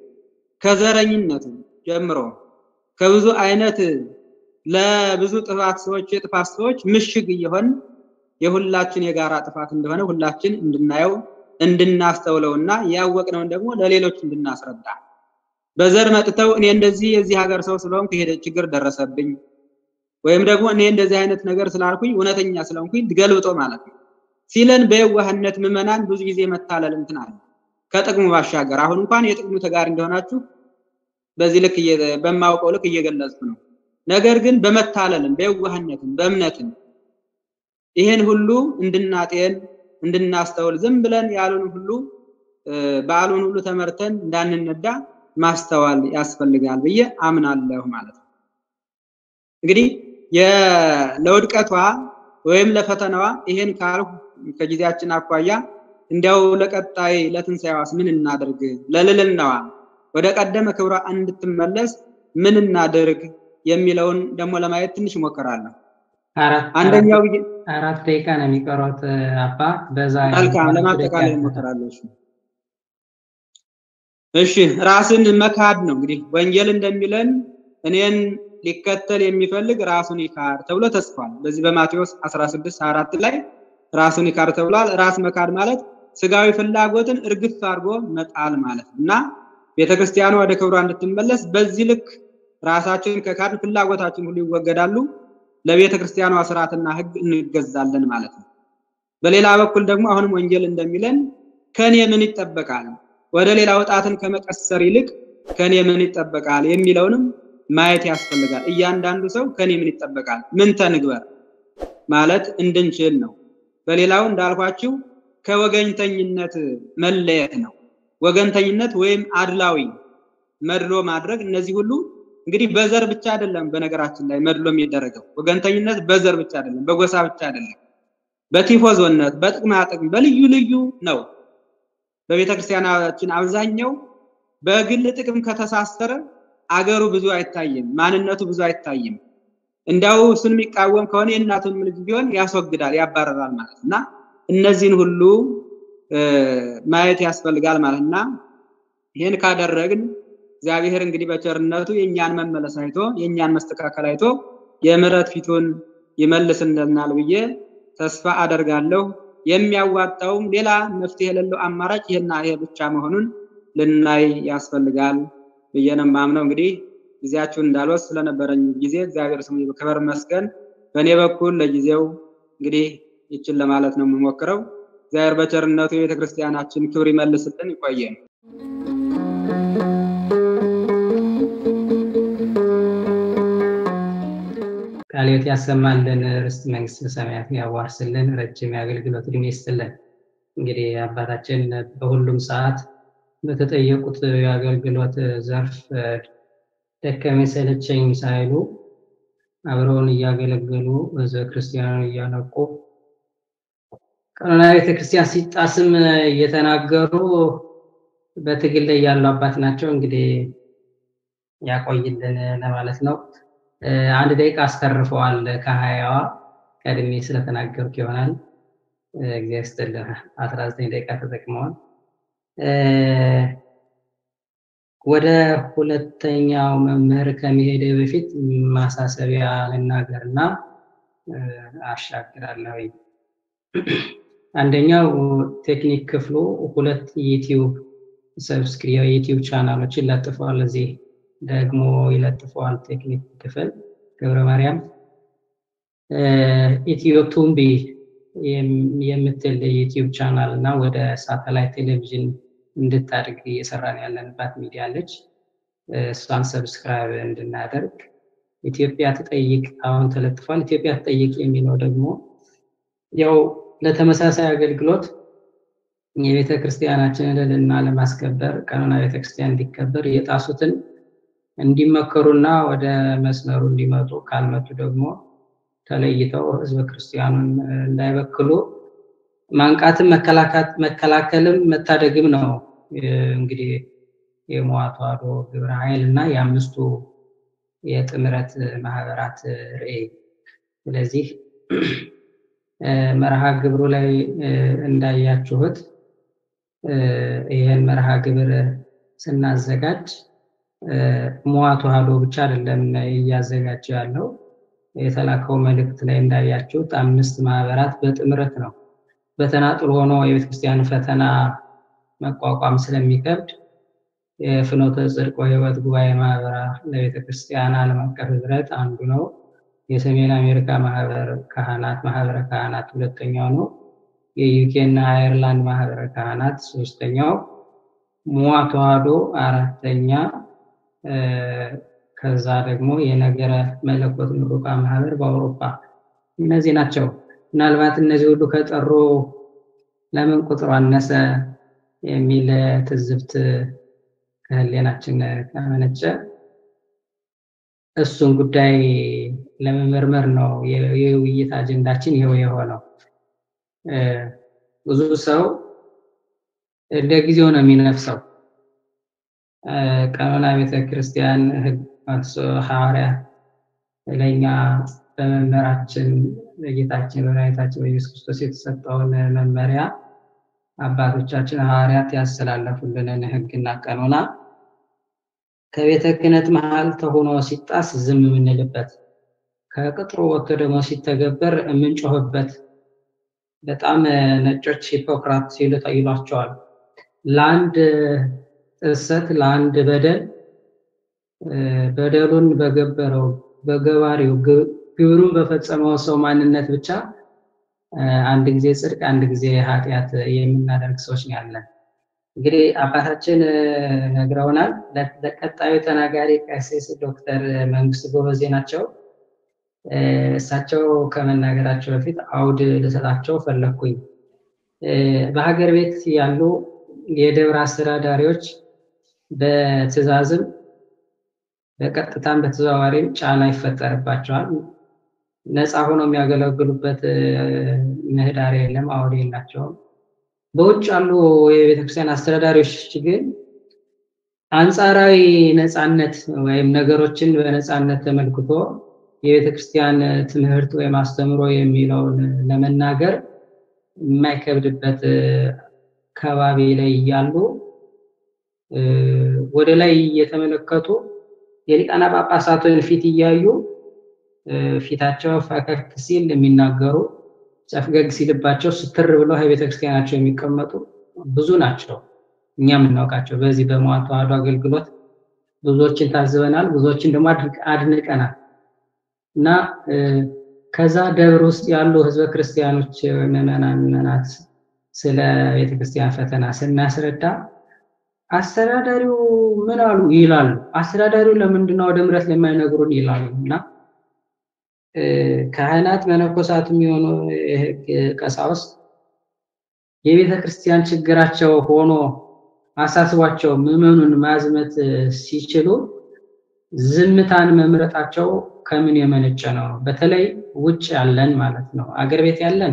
ከዘረኝነቱ ጀምሮ ከብዙ አይነት ለብዙ ጥፋት ሰዎች የጥፋት ሰዎች ምሽግ እየሆን የሁላችን የጋራ ጥፋት እንደሆነ ሁላችን እንድናየው እንድናስተውለውና ያወቅነውን ደግሞ ለሌሎች እንድናስረዳ በዘር መጥተው እኔ እንደዚህ የዚህ ሀገር ሰው ስለሆንኩ ይሄ ችግር ደረሰብኝ ወይም ደግሞ እኔ እንደዚህ አይነት ነገር ስላልኩኝ እውነተኛ ስለሆንኩኝ ገልብጦ ማለት ነው ሲለን በየዋህነት ምዕመናን ብዙ ጊዜ መታለል እንትን አለ ከጥቅሙ ባሻገር አሁን እንኳን የጥቅሙ ተጋር እንደሆናችሁ በዚህ ልክ በማውቀው ልክ እየገለጽኩ ነው። ነገር ግን በመታለልም በየዋህነትም በእምነትም ይሄን ሁሉ እንድናጤን እንድናስተውል ዝም ብለን ያሉን ሁሉ በአሉን ሁሉ ተመርተን እንዳንነዳ ማስተዋል ያስፈልጋል ብዬ አምናለሁ ማለት ነው። እንግዲህ ለውድቀቷ ወይም ለፈተናዋ ይሄን ካልኩ ከጊዜያችን አኳያ እንዲያው ለቀጣይ ለትንሳኤዋስ ምን እናድርግ ለልልናዋ ወደ ቀደመ ክብሯ እንድትመለስ ምን እናድርግ የሚለውን ደግሞ ለማየት ትንሽ ሞከራለሁ። አንደኛው 4 ደቂቃ ነው የሚቀሩት አባ በዛ መልካም ለማጠቃለል ሞከራለሁ። እሺ ራስን መካድ ነው እንግዲህ ወንጌል እንደሚለን እኔን ሊከተል የሚፈልግ ራሱን ይካድ ተብሎ ተጽፏል። በዚህ በማቴዎስ 16:4 ላይ ራሱን ይካድ ተብሏል። ራስ መካድ ማለት ስጋዊ ፍላጎትን እርግፍ አድርጎ መጣል ማለት እና ቤተክርስቲያኗ ወደ ክብሯ እንድትመለስ በዚህ ልክ ራሳችን ከካድ ፍላጎታችን ሁሉ ይወገዳሉ። ለቤተክርስቲያኗ ሥርዓትና ሕግ እንገዛለን ማለት ነው። በሌላ በኩል ደግሞ አሁንም ወንጌል እንደሚለን ከኔ ምን ይጠበቃል ወደ ሌላ ወጣትን ከመቀሰር ይልቅ ከኔ ምን ይጠበቃል የሚለውንም ማየት ያስፈልጋል። እያንዳንዱ ሰው ከኔ ምን ይጠበቃል ምን ተንግበር ማለት እንድንችል ነው። በሌላው እንዳልኳችሁ ከወገንተኝነት መለየት ነው። ወገንተኝነት ወይም አድላዊ መድሎ ማድረግ እነዚህ ሁሉ እንግዲህ በዘር ብቻ አይደለም። በነገራችን ላይ መድሎ የሚደረገው ወገንተኝነት በዘር ብቻ አይደለም፣ በጎሳ ብቻ አይደለም፣ በቲፎዞነት በጥቅማ ጥቅም በልዩ ልዩ ነው። በቤተክርስቲያናችን አብዛኛው በግል ጥቅም ከተሳሰረ አገሩ ብዙ አይታይም፣ ማንነቱ ብዙ አይታይም። እንዳው እሱን የሚቃወም ከሆነ የእናቱን ልጅ ቢሆን ያስወግዳል፣ ያባረራል ማለትና እነዚህን ሁሉ ማየት ያስፈልጋል ማለትና ይሄን ካደረግን እግዚአብሔር እንግዲህ በቸርነቱ የኛን መመለስ አይቶ የኛን መስተካከል አይቶ የምሕረት ፊቱን ይመልስልናል ብዬ ተስፋ አደርጋለሁ። የሚያዋጣው ሌላ መፍትሄ የሌለው አማራጭ ይሄና ይሄ ብቻ መሆኑን ልናይ ያስፈልጋል ብዬ ነው የማምነው። እንግዲህ ጊዜያችሁን እንዳልወስድ ስለነበረኝ ጊዜ እግዚአብሔር ስሙ ይክበር ይመስገን። በእኔ በኩል ለጊዜው እንግዲህ ይችን ለማለት ነው የምሞክረው። እግዚአብሔር በቸርነቱ የቤተክርስቲያናችን ክብር ይመልስልን፣ ይቆየን። ቃልዮት ያሰማልን፣ ርስት መንግስተ ሰማያት ያዋርስልን፣ ረጅም የአገልግሎት ዕድሜ ይስጥልን። እንግዲህ አባታችን በሁሉም ሰዓት በተጠየቁት የአገልግሎት ዘርፍ ደከመኝ ሰለቸኝ ሳይሉ አብረውን እያገለገሉ ህዝበ ክርስቲያኑን እያነቁ ቀኖና ቤተክርስቲያን ሲጣስም እየተናገሩ በትግል ላይ ያሉ አባት ናቸው። እንግዲህ ያቆይልን ለማለት ነው። አንድ ደቂቃ አስተርፈዋል ከ20ዋ ቀድሜ ስለተናገርኩ ይሆናል። እግዚአብሔር ይስጥልን። 19 ደቂቃ ተጠቅመዋል። ወደ ሁለተኛው መምህር ከመሄድ በፊት ማሳሰቢያ ልናገርና አሻግራለሁ። አንደኛው ቴክኒክ ክፍሉ 2 ዩቲዩብ ሰብስክራይብ ዩቲዩብ ቻናሎችን ለጥፈዋል። እዚህ ደግሞ ይለጥፈዋል። ቴክኒክ ክፍል ገብረ ማርያም ኢትዮ ቱምቢ የምትል ዩቲዩብ ቻናል እና ወደ ሳተላይት ቴሌቪዥን እንድታድግ እየሰራን ያለንባት ሚዲያ አለች። እሷን ሰብስክራይብ እንድናደርግ ኢትዮጵያ ትጠይቅ አሁን ተለጥፏል። ኢትዮጵያ ትጠይቅ የሚለው ደግሞ ያው ለተመሳሳይ አገልግሎት የቤተክርስቲያናችንን ልዕልና ለማስከበር ቀኖና ቤተክርስቲያን እንዲከበር የጣሱትን እንዲመከሩና ወደ መስመሩ እንዲመጡ ካልመጡ ደግሞ ተለይተው ህዝበ ክርስቲያኑን እንዳይበክሉ ማንቃትም መከላከልም መታደግም ነው። እንግዲህ የመዋ ተዋሕዶ ግብረ ኃይል እና የአምስቱ የጥምረት ማህበራት ርዕይ። ስለዚህ መርሃ ግብሩ ላይ እንዳያችሁት ይሄን መርሃ ግብር ስናዘጋጅ መዋ ተዋሕዶ ብቻ አይደለም እያዘጋጀ ያለው። የተላከው መልእክት ላይ እንዳያችሁት 5 ማህበራት በጥምረት ነው። በተናጥል ሆኖ የቤተክርስቲያን ፈተና መቋቋም ስለሚከብድ የፍኖተ ጽድቅ ወሕይወት ጉባኤ ማህበር ለቤተክርስቲያን ዓለም አቀፍ ህብረት አንዱ ነው። የሰሜን አሜሪካ ማህበረ ካህናት ሁለተኛው ነው። የዩኬ እና አየርላንድ ማህበረ ካህናት ሶስተኛው፣ መዋ ተዋሕዶ አራተኛ፣ ከዛ ደግሞ የነገረ መለኮት ምሩቃን ማህበር በአውሮፓ። እነዚህ ናቸው። ምናልባት እነዚህ ሁሉ ከጠሩ ለምን ቁጥሩ አነሰ የሚል ትዝብት ከህሊናችን ከመነጨ እሱን ጉዳይ ለመመርመር ነው የውይይት አጀንዳችን ይሄው የሆነው። ብዙ ሰው እንደ ጊዜው ነው የሚነፍሰው። ቀኖና ቤተክርስቲያን ህግ ሐዋርያ ለኛ በመመራችን ለጌታችን በመድኃኒታችን በኢየሱስ ክርስቶስ የተሰጠውን መመሪያ አባቶቻችን ሐዋርያት ያስተላለፉልንን ህግና ቀኖና ከቤተ ክህነት መሃል ተሆኖ ሲጣስ ዝም የምንልበት፣ ከቅጥሩ ወጥቶ ደግሞ ሲተገበር የምንጮህበት በጣም ነጮች ሂፖክራት ሲሉ ይሏቸዋል። ለአንድ ጥሰት ለአንድ በደሉን በገበረው በገባሪው ግብሩን በፈጸመው ሰው ማንነት ብቻ አንድ ጊዜ ጽድቅ አንድ ጊዜ ኃጢአት የምናደርግ ሰዎች ነው ያለን። እንግዲህ አባታችን ነግረውናል። ለቀጣዩ ተናጋሪ ቀሲስ ዶክተር መንግስቱ ጎበዜ ናቸው። እሳቸው ከመናገራቸው በፊት አውድ ልሰጣቸው ፈለኩኝ። በሀገር ቤት ያሉ የደብር አስተዳዳሪዎች በትዕዛዝም በቀጥታም በተዘዋዋሪም ጫና ይፈጠርባቸዋል። ነፃ ሆኖ የሚያገለግሉበት ምህዳር የለም፣ አውድ የላቸውም። በውጭ ያሉ የቤተክርስቲያን አስተዳዳሪዎች ግን አንጻራዊ ነፃነት ወይም ነገሮችን በነፃነት ተመልክቶ የቤተክርስቲያን ትምህርት ወይም አስተምሮ የሚለውን ለመናገር የማይከብድበት ከባቢ ላይ ያሉ ወደ ላይ እየተመለከቱ የሊቃነ ጳጳሳቱን ፊት እያዩ ፊታቸው ፈከክ ሲል የሚናገሩ ጨፍገግ ሲልባቸው ስትር ብለው የቤተክርስቲያናቸው የሚቀመጡ ብዙ ናቸው። እኛም እናውቃቸው። በዚህ በመዋዕለ ተዋሕዶ አገልግሎት ብዙዎችን ታዝበናል፣ ብዙዎችን ደግሞ አድንቀናል። እና ከዛ ደብር ውስጥ ያሉ ህዝበ ክርስቲያኖች ምዕመናት ስለ ቤተክርስቲያን ፈተና ስናስረዳ አስተዳዳሪው ምን አሉ ይላሉ። አስተዳዳሪው ለምንድነው ወደ ምሕረት ለማይነግሩን ይላሉ። እና ካህናት መነኮሳት የሚሆኑ ቀሳውስት የቤተክርስቲያን ችግራቸው ሆኖ አሳስቧቸው ምዕመኑን ማዝመት ሲችሉ ዝምታን መምረጣቸው ከምን የመነጨ ነው? በተለይ ውጭ ያለን ማለት ነው። አገር ቤት ያለን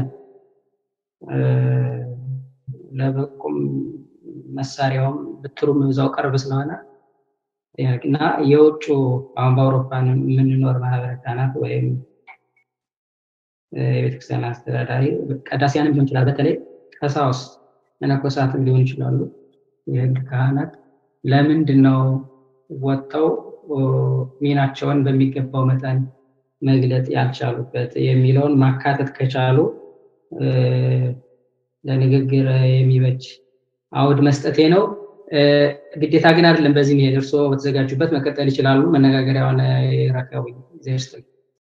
ለበቁም መሳሪያውም ብትሩም እዛው ቀርብ ስለሆነ እና የውጭ አሁን በአውሮፓ የምንኖር ማህበረ ካህናት ወይም የቤተክርስቲያን አስተዳዳሪ ቀዳሲያንም ሊሆን ይችላል። በተለይ ቀሳውስት መነኮሳትም ሊሆን ይችላሉ። የህግ ካህናት ለምንድነው ወጣው ሚናቸውን በሚገባው መጠን መግለጥ ያልቻሉበት የሚለውን ማካተት ከቻሉ ለንግግር የሚበጅ አውድ መስጠቴ ነው። ግዴታ ግን አይደለም። በዚህ ነው እርሶ በተዘጋጁበት መቀጠል ይችላሉ። መነጋገሪያውን ይረከቡኝ። ዘርስተው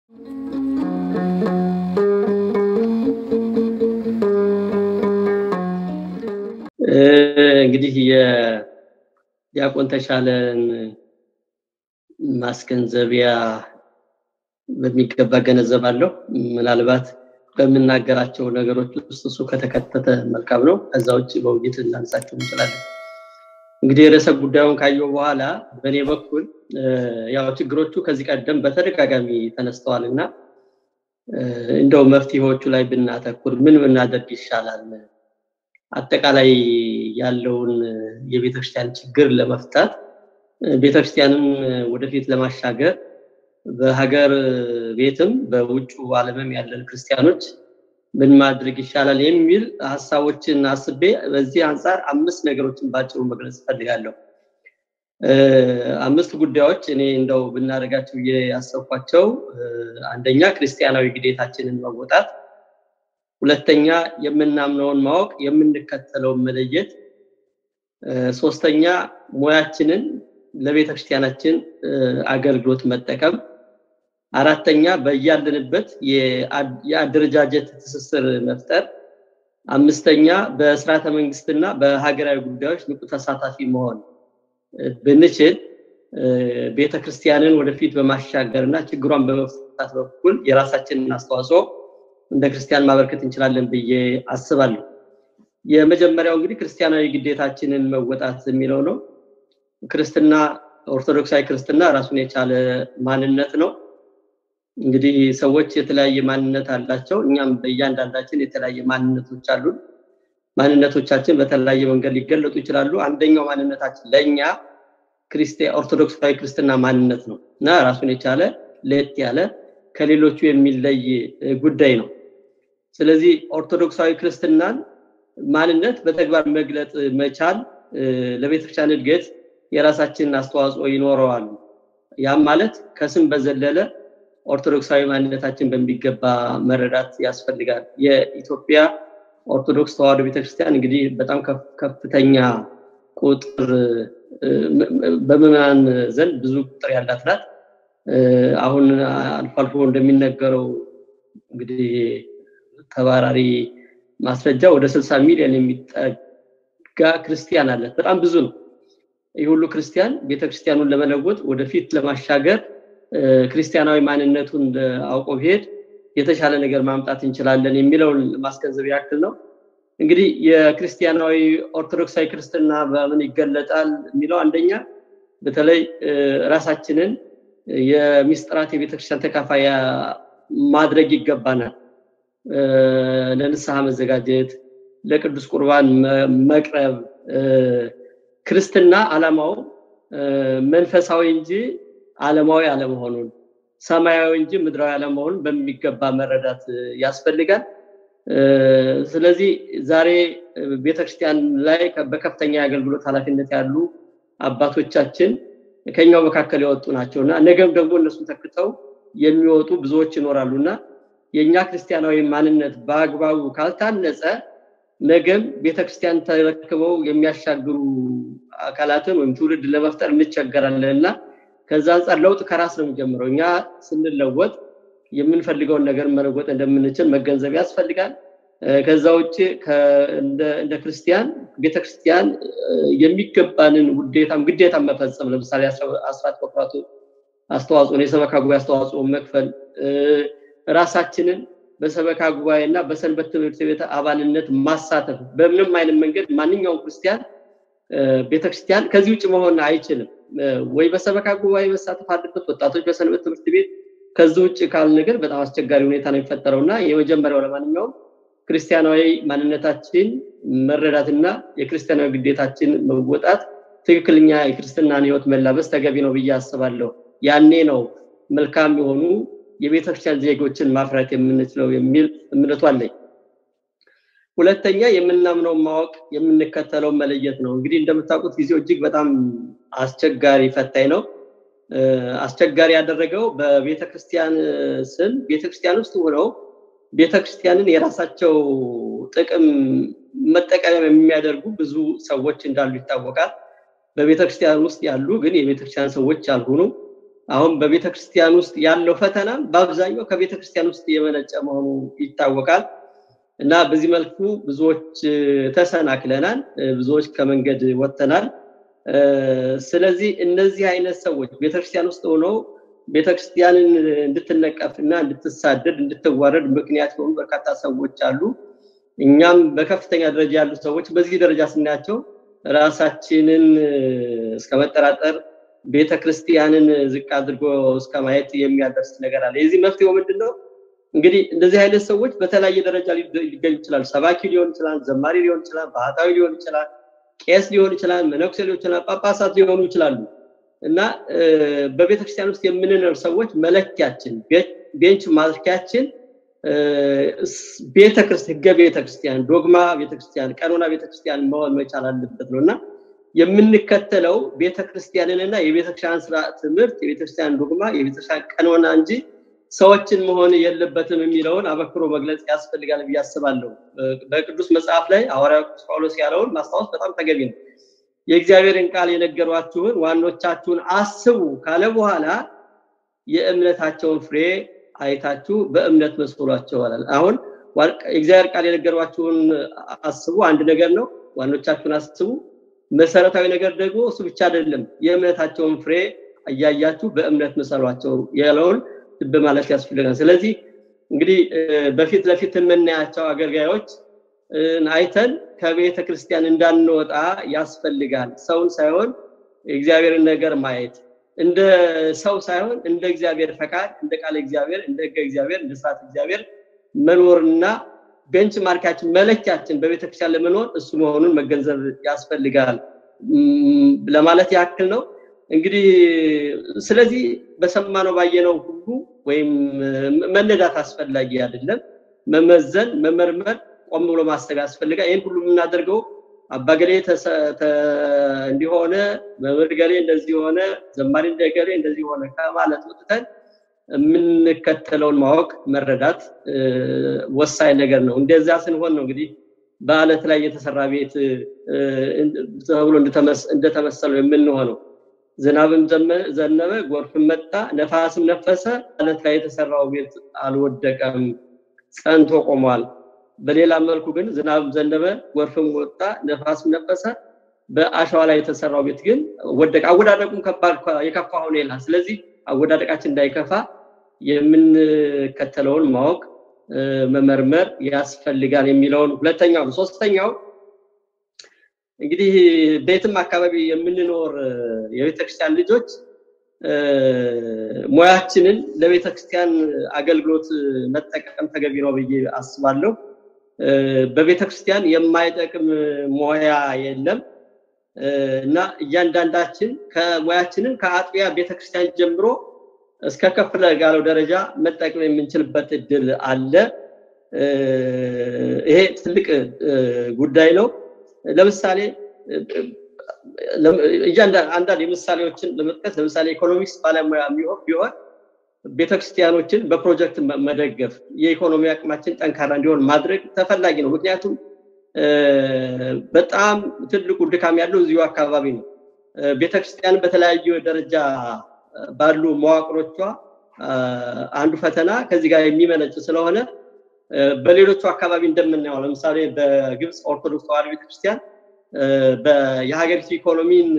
እንግዲህ የዲያቆን ተሻለን ማስገንዘቢያ በሚገባ ገነዘባለሁ። ምናልባት በመናገራቸው ነገሮች ውስጥ እሱ ከተከተተ መልካም ነው። ከዛ ውጪ በውይይት እናንሳቸው እንችላለን። እንግዲህ ርዕሰ ጉዳዩን ካየው በኋላ በኔ በኩል ያው ችግሮቹ ከዚህ ቀደም በተደጋጋሚ ተነስተዋልና እንደው መፍትሄዎቹ ላይ ብናተኩር ምን ብናደርግ ይሻላል፣ አጠቃላይ ያለውን የቤተክርስቲያን ችግር ለመፍታት ቤተክርስቲያንን ወደፊት ለማሻገር በሀገር ቤትም በውጭ ዓለምም ያለን ክርስቲያኖች ምን ማድረግ ይሻላል የሚል ሐሳቦችን አስቤ በዚህ አንፃር 5 ነገሮችን ባጭሩ መግለጽ ፈልጋለሁ። 5 ጉዳዮች እኔ እንደው ብናደርጋቸው ያሰብኳቸው፣ አንደኛ ክርስቲያናዊ ግዴታችንን መወጣት፣ ሁለተኛ የምናምነውን ማወቅ የምንከተለውን መለየት፣ ሶስተኛ ሙያችንን ለቤተክርስቲያናችን አገልግሎት መጠቀም፣ አራተኛ በያለንበት የአደረጃጀት ትስስር መፍጠር፣ አምስተኛ በስርዓተ መንግስትና በሀገራዊ ጉዳዮች ንቁ ተሳታፊ መሆን ብንችል ቤተክርስቲያንን ወደፊት በማሻገርና ችግሯን በመፍታት በኩል የራሳችንን አስተዋጽኦ እንደ ክርስቲያን ማበርከት እንችላለን ብዬ አስባለሁ። የመጀመሪያው እንግዲህ ክርስቲያናዊ ግዴታችንን መወጣት የሚለው ነው። ክርስትና ኦርቶዶክሳዊ ክርስትና ራሱን የቻለ ማንነት ነው። እንግዲህ ሰዎች የተለያየ ማንነት አላቸው። እኛም በእያንዳንዳችን የተለያየ ማንነቶች አሉን። ማንነቶቻችን በተለያየ መንገድ ሊገለጡ ይችላሉ። አንደኛው ማንነታችን ለኛ ኦርቶዶክሳዊ ክርስትና ማንነት ነው እና ራሱን የቻለ ለየት ያለ ከሌሎቹ የሚለይ ጉዳይ ነው። ስለዚህ ኦርቶዶክሳዊ ክርስትናን ማንነት በተግባር መግለጥ መቻል ለቤተክርስቲያን እድገት የራሳችንን አስተዋጽኦ ይኖረዋል። ያም ማለት ከስም በዘለለ ኦርቶዶክሳዊ ማንነታችን በሚገባ መረዳት ያስፈልጋል። የኢትዮጵያ ኦርቶዶክስ ተዋሕዶ ቤተክርስቲያን እንግዲህ በጣም ከፍተኛ ቁጥር በምዕመናን ዘንድ ብዙ ቁጥር ያላት ናት። አሁን አልፎ አልፎ እንደሚነገረው እንግዲህ ተባራሪ ማስረጃ ወደ 60 ሚሊዮን የሚጠጋ ክርስቲያን አለ። በጣም ብዙ ነው። ይህ ሁሉ ክርስቲያን ቤተክርስቲያኑን ለመለወጥ ወደፊት ለማሻገር ክርስቲያናዊ ማንነቱን አውቆ ሄድ የተሻለ ነገር ማምጣት እንችላለን የሚለውን ማስገንዘብ ያክል ነው። እንግዲህ የክርስቲያናዊ ኦርቶዶክሳዊ ክርስትና በምን ይገለጣል የሚለው አንደኛ በተለይ ራሳችንን የሚስጥራት የቤተክርስቲያን ተካፋይ ማድረግ ይገባናል። ለንስሐ መዘጋጀት፣ ለቅዱስ ቁርባን መቅረብ። ክርስትና ዓላማው መንፈሳዊ እንጂ ዓለማዊ አለመሆኑን፣ ሰማያዊ እንጂ ምድራዊ አለመሆኑን በሚገባ መረዳት ያስፈልጋል። ስለዚህ ዛሬ ቤተክርስቲያን ላይ በከፍተኛ አገልግሎት ኃላፊነት ያሉ አባቶቻችን ከኛው መካከል የወጡ ናቸውና ነገም ደግሞ እነሱ ተክተው የሚወጡ ብዙዎች ይኖራሉና የኛ ክርስቲያናዊ ማንነት በአግባቡ ካልታነጸ ነገም ቤተክርስቲያን ተረክበው የሚያሻግሩ አካላትን ወይም ትውልድ ለመፍጠር እንቸገራለንና ከዛ አንፃር ለውጥ ከራስ ነው የሚጀምረው። እኛ ስንለወጥ የምንፈልገውን ነገር መለወጥ እንደምንችል መገንዘብ ያስፈልጋል። ከዛ ውጪ እንደ ክርስቲያን ቤተክርስቲያን የሚገባንን ግዴታም መፈጸም፣ ለምሳሌ አስራት በኩራቱ አስተዋጽኦ፣ የሰበካ ጉባኤ አስተዋጽኦ መክፈል፣ ራሳችንን በሰበካ ጉባኤና በሰንበት ትምህርት ቤት አባልነት ማሳተፍ። በምንም አይነት መንገድ ማንኛውም ክርስቲያን ቤተክርስቲያን ከዚህ ውጪ መሆን አይችልም። ወይ በሰበካ ጉባኤ መሳተፍ አለበት፣ ወጣቶች በሰንበት ትምህርት ቤት። ከዚህ ውጪ ካል ነገር በጣም አስቸጋሪ ሁኔታ ነው የሚፈጠረውና የመጀመሪያው ለማንኛውም ክርስቲያናዊ ማንነታችን መረዳትና የክርስቲያናዊ ግዴታችን መወጣት፣ ትክክለኛ የክርስትናን ሕይወት መላበስ ተገቢ ነው ብዬ አስባለሁ። ያኔ ነው መልካም የሆኑ የቤተክርስቲያን ዜጎችን ማፍራት የምንችለው የሚል እምነቱ አለኝ። ሁለተኛ የምናምነው ማወቅ የምንከተለው መለየት ነው። እንግዲህ እንደምታውቁት ጊዜው እጅግ በጣም አስቸጋሪ ፈታኝ ነው። አስቸጋሪ ያደረገው በቤተክርስቲያን ስም ቤተክርስቲያን ውስጥ ሆነው ቤተክርስቲያንን የራሳቸው ጥቅም መጠቀም የሚያደርጉ ብዙ ሰዎች እንዳሉ ይታወቃል። በቤተክርስቲያን ውስጥ ያሉ ግን የቤተክርስቲያን ሰዎች ያልሆኑ አሁን በቤተክርስቲያን ውስጥ ያለው ፈተና በአብዛኛው ከቤተክርስቲያን ውስጥ የመነጨ መሆኑ ይታወቃል። እና በዚህ መልኩ ብዙዎች ተሰናክለናል፣ ብዙዎች ከመንገድ ወጥተናል። ስለዚህ እነዚህ አይነት ሰዎች ቤተክርስቲያን ውስጥ ሆነው ቤተክርስቲያንን እንድትነቀፍና እንድትሳደድ እንድትዋረድ ምክንያት የሆኑ በርካታ ሰዎች አሉ። እኛም በከፍተኛ ደረጃ ያሉ ሰዎች በዚህ ደረጃ ስናያቸው ራሳችንን እስከመጠራጠር ቤተክርስቲያንን ዝቅ አድርጎ እስከማየት የሚያደርስ ነገር አለ። የዚህ መፍትሄው ምንድነው? እንግዲህ እንደዚህ አይነት ሰዎች በተለያየ ደረጃ ሊገኙ ይችላል። ሰባኪ ሊሆን ይችላል፣ ዘማሪ ሊሆን ይችላል፣ ባህታዊ ሊሆን ይችላል፣ ቄስ ሊሆን ይችላል፣ መነኩሴ ሊሆን ይችላል፣ ጳጳሳት ሊሆኑ ይችላሉ። እና በቤተክርስቲያን ውስጥ የምንኖር ሰዎች መለኪያችን ቤንች ማርኪያችን ቤተክርስቲያን ሕገ ቤተክርስቲያን፣ ዶግማ ቤተክርስቲያን፣ ቀኖና ቤተክርስቲያን መሆን መቻል አለበት ነውና የምንከተለው ቤተክርስቲያንንና የቤተክርስቲያን ሥርዓት ትምህርት፣ የቤተክርስቲያን ዶግማ፣ የቤተክርስቲያን ቀኖና እንጂ ሰዎችን መሆን የለበትም የሚለውን አበክሮ መግለጽ ያስፈልጋል ብዬ አስባለሁ። በቅዱስ መጽሐፍ ላይ ሐዋርያው ቅዱስ ጳውሎስ ያለውን ማስታወስ በጣም ተገቢ ነው። የእግዚአብሔርን ቃል የነገሯችሁን ዋኖቻችሁን አስቡ ካለ በኋላ የእምነታቸውን ፍሬ አይታችሁ በእምነት መስሏቸዋል። አሁን የእግዚአብሔር ቃል የነገሯችሁን አስቡ አንድ ነገር ነው፣ ዋኖቻችሁን አስቡ መሰረታዊ ነገር ደግሞ እሱ ብቻ አይደለም፣ የእምነታቸውን ፍሬ አያያችሁ በእምነት መስሏቸው ያለውን በማለት ያስፈልጋል። ስለዚህ እንግዲህ በፊት ለፊት የምናያቸው አገልጋዮች አይተን ከቤተ ክርስቲያን እንዳንወጣ ያስፈልጋል። ሰውን ሳይሆን እግዚአብሔርን ነገር ማየት፣ እንደ ሰው ሳይሆን እንደ እግዚአብሔር ፈቃድ፣ እንደ ቃል እግዚአብሔር፣ እንደ ሕገ እግዚአብሔር፣ እንደ ሥርዓት እግዚአብሔር መኖርና ቤንች ማርካችን መለኪያችን በቤተ ክርስቲያን ለመኖር እሱ መሆኑን መገንዘብ ያስፈልጋል ለማለት ያክል ነው። እንግዲህ ስለዚህ በሰማነው ባየነው ሁሉ ወይም መነዳት አስፈላጊ አይደለም። መመዘን፣ መመርመር፣ ቆም ብሎ ማሰብ ያስፈልጋል። ይሄን ሁሉ የምናደርገው አባገሌ እንዲሆነ መምርገሌ እንደዚህ ሆነ ዘማሪ እንደገሌ እንደዚህ ሆነ ከማለት ወጥተን የምንከተለውን ማወቅ መረዳት ወሳኝ ነገር ነው። እንደዛ ስንሆን ነው እንግዲህ በአለት ላይ የተሰራ ቤት ተብሎ እንደተመሰለው የምንሆነው። ዝናብም ዘነበ፣ ጎርፍም መጣ፣ ነፋስም ነፈሰ፣ አለት ላይ የተሰራው ቤት አልወደቀም፣ ጸንቶ ቆሟል። በሌላ መልኩ ግን ዝናብ ዘነበ ጎርፍም ወጣ ነፋስም ነፈሰ በአሸዋ ላይ የተሰራው ቤት ግን ወደቀ አወዳደቁም ከባድ የከፋ ሆነ ይላል ስለዚህ አወዳደቃችን እንዳይከፋ የምንከተለውን ማወቅ መመርመር ያስፈልጋል የሚለውን ሁለተኛው ሶስተኛው እንግዲህ ቤትም አካባቢ የምንኖር የቤተክርስቲያን ልጆች ሙያችንን ለቤተክርስቲያን አገልግሎት መጠቀም ተገቢ ነው ብዬ አስባለሁ በቤተክርስቲያን የማይጠቅም ሙያ የለም እና እያንዳንዳችን ከሙያችንን ከአጥቢያ ቤተክርስቲያን ጀምሮ እስከ ከፍለ ጋለው ደረጃ መጠቀም የምንችልበት እድል አለ ይሄ ትልቅ ጉዳይ ነው ለምሳሌ አንዳንድ የምሳሌዎችን ለመጥቀስ ለምሳሌ ኢኮኖሚክስ ባለሙያ ቢሆን ቤተክርስቲያኖችን በፕሮጀክት መደገፍ የኢኮኖሚ አቅማችን ጠንካራ እንዲሆን ማድረግ ተፈላጊ ነው ምክንያቱም በጣም ትልቁ ድካም ያለው እዚሁ አካባቢ ነው ቤተክርስቲያን በተለያዩ ደረጃ ባሉ መዋቅሮቿ አንዱ ፈተና ከዚህ ጋር የሚመነጭ ስለሆነ በሌሎቹ አካባቢ እንደምናየው ለምሳሌ በግብጽ ኦርቶዶክስ ተዋሕዶ ቤተክርስቲያን የሀገሪቱ ኢኮኖሚን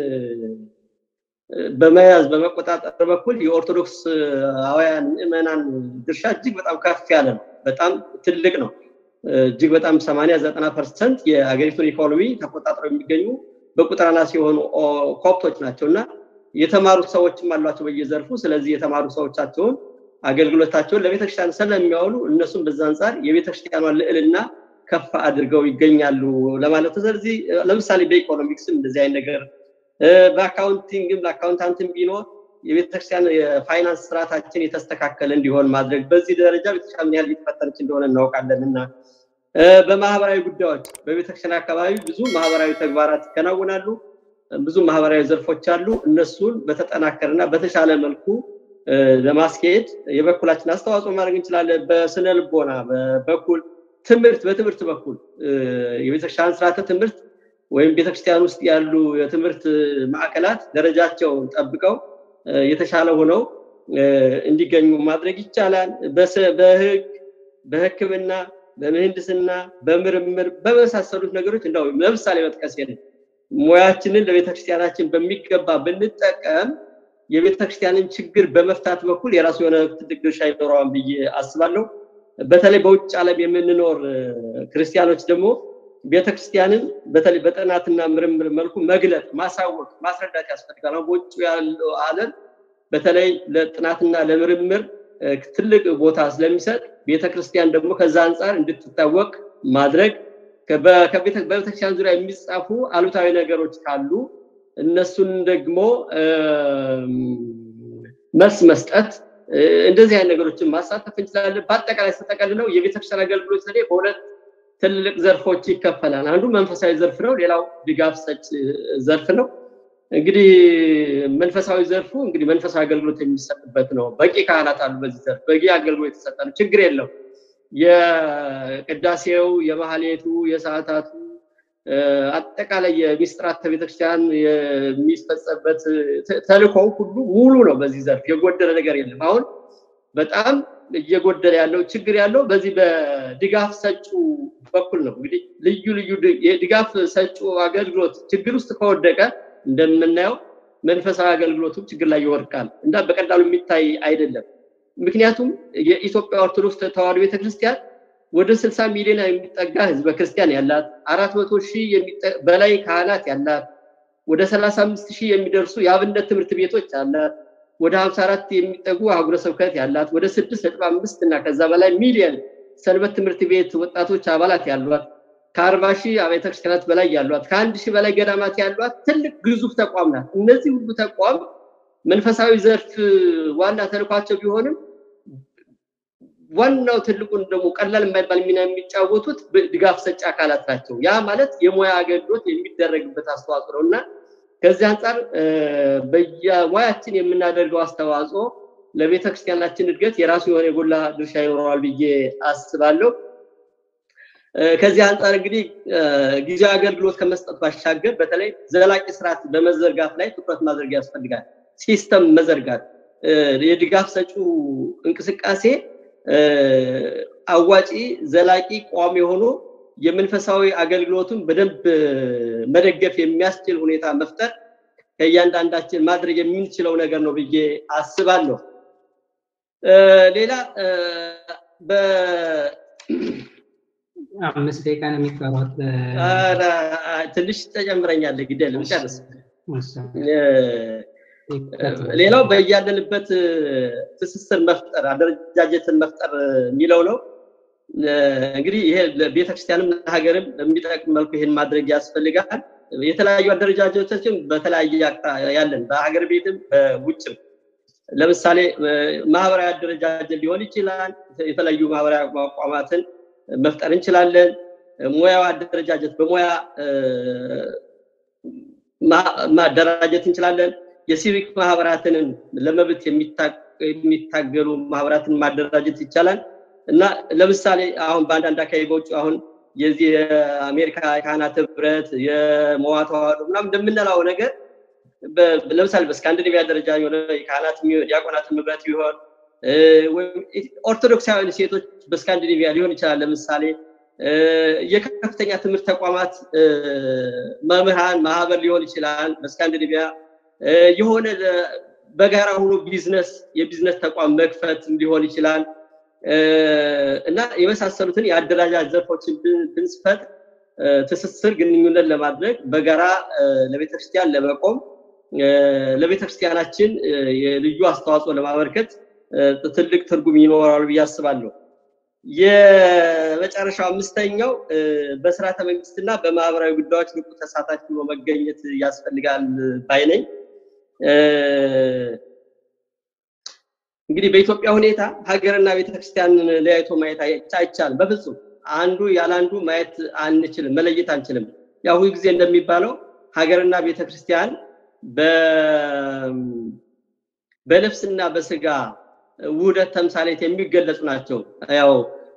በመያዝ በመቆጣጠር በኩል የኦርቶዶክስ አውያን ምዕመናን ድርሻ እጅግ በጣም ከፍ ያለ ነው በጣም ትልቅ ነው እጅግ በጣም 80-90% የሀገሪቱን ኢኮኖሚ ተቆጣጥረው የሚገኙ በቁጥር አናሳ የሆኑ ኮፕቶች ናቸውና የተማሩ ሰዎችም አሏቸው በየዘርፉ ስለዚህ የተማሩ ሰዎቻቸውን አገልግሎታቸውን ለቤተክርስቲያን ስለሚያውሉ እነሱም በዛ አንፃር የቤተክርስቲያኗን ልዕልና ከፍ አድርገው ይገኛሉ ለማለት ስለዚህ ለምሳሌ በኢኮኖሚክስም እንደዚህ አይነት ነገር በአካውንቲንግም ለአካውንታንትም ቢኖር የቤተክርስቲያን የፋይናንስ ስርዓታችን የተስተካከለ እንዲሆን ማድረግ በዚህ ደረጃ ቤተክርስቲያን ያህል ሊፈተንች እንደሆነ እናውቃለንና በማህበራዊ ጉዳዮች በቤተክርስቲያን አካባቢ ብዙ ማህበራዊ ተግባራት ይከናወናሉ ብዙ ማህበራዊ ዘርፎች አሉ እነሱን በተጠናከረና በተሻለ መልኩ ለማስኬድ የበኩላችን አስተዋጽኦ ማድረግ እንችላለን በስነ ልቦና በኩል በትምህርት በኩል የቤተክርስቲያን ስርዓተ ትምህርት ወይም ቤተክርስቲያን ውስጥ ያሉ የትምህርት ማዕከላት ደረጃቸውን ጠብቀው የተሻለ ሆነው እንዲገኙ ማድረግ ይቻላል በህግ በህክምና በምህንድስና በምርምር በመሳሰሉት ነገሮች እንደው ለምሳሌ መጥቀስ ይችላል ሙያችንን ለቤተክርስቲያናችን በሚገባ ብንጠቀም የቤተክርስቲያንን ችግር በመፍታት በኩል የራሱ የሆነ ትልቅ ድርሻ ይኖረዋል ብዬ አስባለሁ በተለይ በውጭ ዓለም የምንኖር ክርስቲያኖች ደግሞ ቤተክርስቲያንን በተለይ በጥናትና ምርምር መልኩ መግለጥ ማሳወቅ ማስረዳት ያስፈልጋል በውጭ ያለው ዓለም በተለይ ለጥናትና ለምርምር ትልቅ ቦታ ስለሚሰጥ ቤተክርስቲያን ደግሞ ከዛ አንፃር እንድትታወቅ ማድረግ በቤተክርስቲያን ዙሪያ የሚጻፉ አሉታዊ ነገሮች ካሉ እነሱን ደግሞ መስጠት እንደዚህ አይነት ነገሮችን ማሳተፍ እንችላለን በአጠቃላይ ተጠቅልለው የቤተክርስቲያን አገልግሎት ዘዴ በሁለት ትልቅ ዘርፎች ይከፈላል አንዱ መንፈሳዊ ዘርፍ ነው ሌላው ድጋፍ ሰጭ ዘርፍ ነው እንግዲህ መንፈሳዊ ዘርፉ እንግዲህ መንፈሳዊ አገልግሎት የሚሰጥበት ነው በቂ ካህናት አሉ በዚህ ዘርፍ በቂ አገልግሎት ይሰጣል ችግር የለው የቅዳሴው የማህሌቱ የሰዓታቱ አጠቃላይ የሚስጥራት ቤተክርስቲያን የሚፈጸምበት ተልእኮው ሁሉ ሙሉ ነው በዚህ ዘርፍ የጎደለ ነገር የለም አሁን በጣም እየጎደለ ያለው ችግር ያለው በዚህ በድጋፍ ሰጩ በኩል ነው እንግዲህ ልዩ የድጋፍ ሰጩ አገልግሎት ችግር ውስጥ ከወደቀ እንደምናየው መንፈሳዊ አገልግሎቱ ችግር ላይ ይወርቃል እና በቀላሉ የሚታይ አይደለም ምክንያቱም የኢትዮጵያ ኦርቶዶክስ ተዋሕዶ ቤተክርስቲያን ወደ 60 ሚሊዮን የሚጠጋ ህዝበ ክርስቲያን ያላት 400,000 በላይ ካህናት ያላት ወደ 35,000 የሚደርሱ የአብነት ትምህርት ቤቶች አላት ወደ 54 የሚጠጉ አህጉረ ስብከት ያላት ወደ 6.5 እና ከዛ በላይ ሚሊዮን ሰንበት ትምህርት ቤት ወጣቶች አባላት ያሏት ከ40,000 አብያተ ክርስቲያናት በላይ ያሏት ከ1,000 በላይ ገዳማት ያሏት ትልቅ ግዙፍ ተቋም ናት እነዚህ ሁሉ ተቋም መንፈሳዊ ዘርፍ ዋና ተልኳቸው ቢሆንም ዋናው ትልቁን ደግሞ ቀላል የማይባል ሚና የሚጫወቱት ድጋፍ ሰጪ አካላት ናቸው ያ ማለት የሙያ አገልግሎት የሚደረግበት አስተዋጽኦ ነውና ከዚህ አንፃር በየሙያችን የምናደርገው አስተዋጽኦ ለቤተክርስቲያናችን እድገት የራሱ የሆነ የጎላ ድርሻ ይኖረዋል ብዬ አስባለሁ ከዚህ አንፃር እንግዲህ ጊዜያዊ አገልግሎት ከመስጠት ባሻገር በተለይ ዘላቂ ስርዓት በመዘርጋት ላይ ትኩረት ማድረግ ያስፈልጋል ሲስተም መዘርጋት የድጋፍ ሰጪው እንቅስቃሴ አዋጪ ዘላቂ ቋሚ ሆኖ የመንፈሳዊ አገልግሎቱን በደንብ መደገፍ የሚያስችል ሁኔታ መፍጠር ከእያንዳንዳችን ማድረግ የምንችለው ነገር ነው ብዬ አስባለሁ። ሌላ አምስት ደቂቃ ነው የሚቀረው። ትንሽ ተጨምረኛለህ ግዴለ ልጨርስ። ሌላው በያለንበት ትስስር መፍጠር አደረጃጀትን መፍጠር የሚለው ነው። እንግዲህ ይሄ ለቤተክርስቲያንም ለሀገርም የሚጠቅም መልኩ ይሄን ማድረግ ያስፈልጋል። የተለያዩ አደረጃጀቶችን በተለያየ ያለን በሀገር ቤትም በውጭም ለምሳሌ ማህበራዊ አደረጃጀት ሊሆን ይችላል። የተለያዩ ማህበራዊ አቋማትን መፍጠር እንችላለን። ሙያዊ አደረጃጀት በሙያ ማደራጀት እንችላለን። የሲቪክ ማህበራትን ለመብት የሚታገሉ ማህበራትን ማደራጀት ይቻላል። እና ለምሳሌ አሁን በአንዳንድ አካባቢዎች አሁን የዚህ የአሜሪካ ካህናት ህብረት የመዋዕለ ምናምን እንደምንለው ነገር ለምሳሌ በስካንዲኔቪያ ደረጃ የሆነ የካህናት ዲያቆናት ህብረት ይሆን ኦርቶዶክሳውያን ሴቶች በስካንዲኔቪያ ሊሆን ይችላል። ለምሳሌ የከፍተኛ ትምህርት ተቋማት መምህራን ማህበር ሊሆን ይችላል በስካንዲኔቪያ የሆነ በጋራ ሆኖ የቢዝነስ ተቋም መክፈት ሊሆን ይችላል። እና የመሳሰሉትን የአደረጃጀት ዘርፎችን ብንስፈት ትስስር ግንኙነት ለማድረግ በጋራ ለቤተክርስቲያን ለመቆም ለቤተክርስቲያናችን የልዩ አስተዋጽኦ ለማበርከት ትልቅ ትርጉም ይኖራል ብዬ አስባለሁ። የመጨረሻው አምስተኛው በስርዓተ መንግስትና በማህበራዊ ጉዳዮች ንቁ ተሳታፊ ሆኖ መገኘት ያስፈልጋል ባይ ነኝ። እንግዲህ በኢትዮጵያ ሁኔታ ሀገርና ቤተክርስቲያን ለያይቶ ማየት አይቻልም። በፍጹም አንዱ ያላንዱ ማየት አንችልም፣ መለየት አንችልም። ያው ሁሉ ጊዜ እንደሚባለው ሀገርና ቤተክርስቲያን በነፍስና በስጋ ውህደት ተምሳሌት የሚገለጹ ናቸው። ያው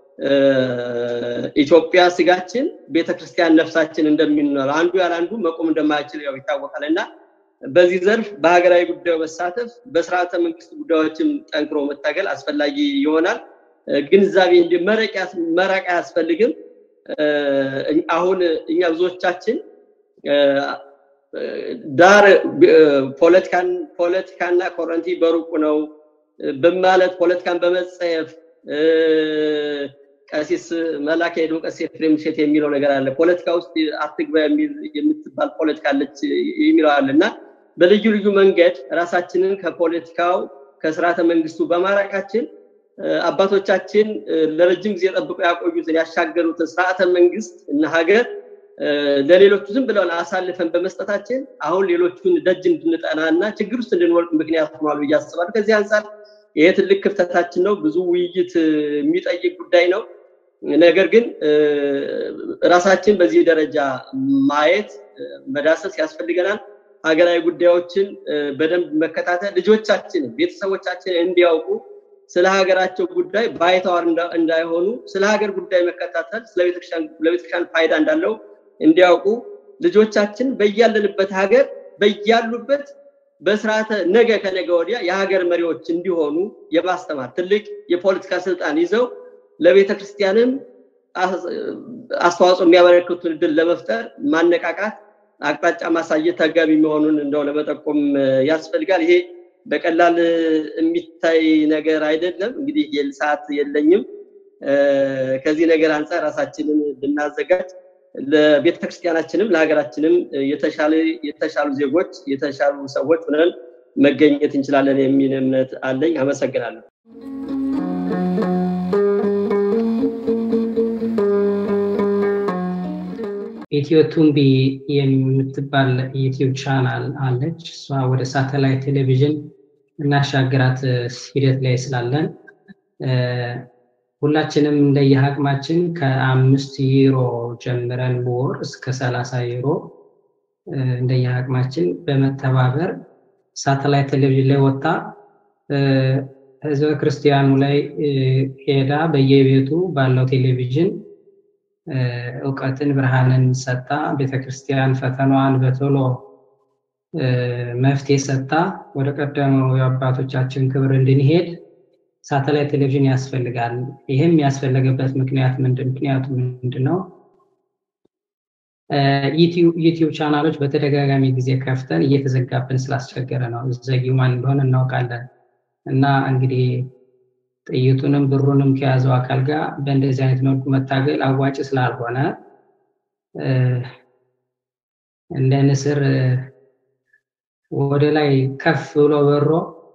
ኢትዮጵያ ስጋችን ቤተክርስቲያን ነፍሳችን እንደሚኖር አንዱ ያላንዱ መቆም እንደማይችል ያው ይታወቃልና በዚህ ዘርፍ በሀገራዊ ጉዳዩ መሳተፍ በስርዓተ መንግስት ጉዳዮችም ጠንክሮ መታገል አስፈላጊ ይሆናል። ግንዛቤ መራቅ አያስፈልግም። አሁን እኛ ብዙዎቻችን ዳር ፖለቲካና ኮረንቲ በሩቁ ነው በማለት ፖለቲካን በመጸየፍ ቀሲስ መላክ ሄዶ ቀሲስ ኤፍሬም ሸት የሚለው ነገር አለ። ፖለቲካ ውስጥ አትግባ የምትባል ፖለቲካ አለች የሚለው አለና በልዩ ልዩ መንገድ ራሳችንን ከፖለቲካው ከስርዓተ መንግስቱ በማራቃችን አባቶቻችን ለረጅም ጊዜ ጠብቀው ያቆዩትን ያሻገሩትን ስርዓተ መንግስት እና ሀገር ለሌሎቹ ዝም ብለው አሳልፈን በመስጠታችን አሁን ሌሎቹን ደጅ እንድንጠናና ችግር ውስጥ እንድንወድቅ ምክንያት ሆኗል ብዬ አስባለሁ። ከዚህ አንፃር ይሄ ትልቅ ክፍተታችን ነው። ብዙ ውይይት የሚጠይቅ ጉዳይ ነው። ነገር ግን ራሳችን በዚህ ደረጃ ማየት መዳሰስ ያስፈልገናል። ሀገራዊ ጉዳዮችን በደንብ መከታተል ልጆቻችን ቤተሰቦቻችን እንዲያውቁ ስለ ሀገራቸው ጉዳይ ባይተዋር እንዳይሆኑ ስለ ሀገር ጉዳይ መከታተል ለቤተክርስቲያን ፋይዳ እንዳለው እንዲያውቁ ልጆቻችን በያለንበት ሀገር በያሉበት በስርዓተ ነገ ከነገ ወዲያ የሀገር መሪዎች እንዲሆኑ የማስተማር ትልቅ የፖለቲካ ስልጣን ይዘው ለቤተክርስቲያንም አስተዋጽኦ የሚያበረክቱ ድል ለመፍጠር ማነቃቃት አቅጣጫ ማሳየት ተገቢ መሆኑን እንደው ለመጠቆም ያስፈልጋል። ይሄ በቀላል የሚታይ ነገር አይደለም። እንግዲህ የሰዓት የለኝም። ከዚህ ነገር አንፃር ራሳችንን ብናዘጋጅ ለቤተክርስቲያናችንም ለሀገራችንም የተሻሉ ዜጎች የተሻሉ ሰዎች ሆነን መገኘት እንችላለን የሚል እምነት አለኝ። አመሰግናለሁ። ኢትዮ ቱምቢ የምትባል ዩቲዩብ ቻናል አለች። እሷ ወደ ሳተላይት ቴሌቪዥን እናሻገራት ሂደት ላይ ስላለን ሁላችንም እንደየአቅማችን ከ5 ዩሮ ጀምረን በወር እስከ 30 ዩሮ እንደየአቅማችን በመተባበር ሳተላይት ቴሌቪዥን ላይ ወጣ ህዝበ ክርስቲያኑ ላይ ሄዳ በየቤቱ ባለው ቴሌቪዥን ዕውቀትን ብርሃንን ሰጣ ቤተክርስቲያን ፈተናዋን በቶሎ መፍትሄ ሰጣ ወደ ቀደመው የአባቶቻችን ክብር እንድንሄድ ሳተላይት ቴሌቪዥን ያስፈልጋል። ይሄም ያስፈልገበት ምክንያቱ ምንድነው? ዩቲዩብ ቻናሎች በተደጋጋሚ ጊዜ ከፍተን እየተዘጋብን ስላስቸገረ ነው። ዘጊው ማን እንደሆነ እናውቃለን። እና እንግዲህ ጥይቱንም ብሩንም ከያዘው አካል ጋር በእንደዚህ አይነት መልኩ መታገል አዋጭ ስላልሆነ እንደ ንስር ወደ ላይ ከፍ ብሎ በሮ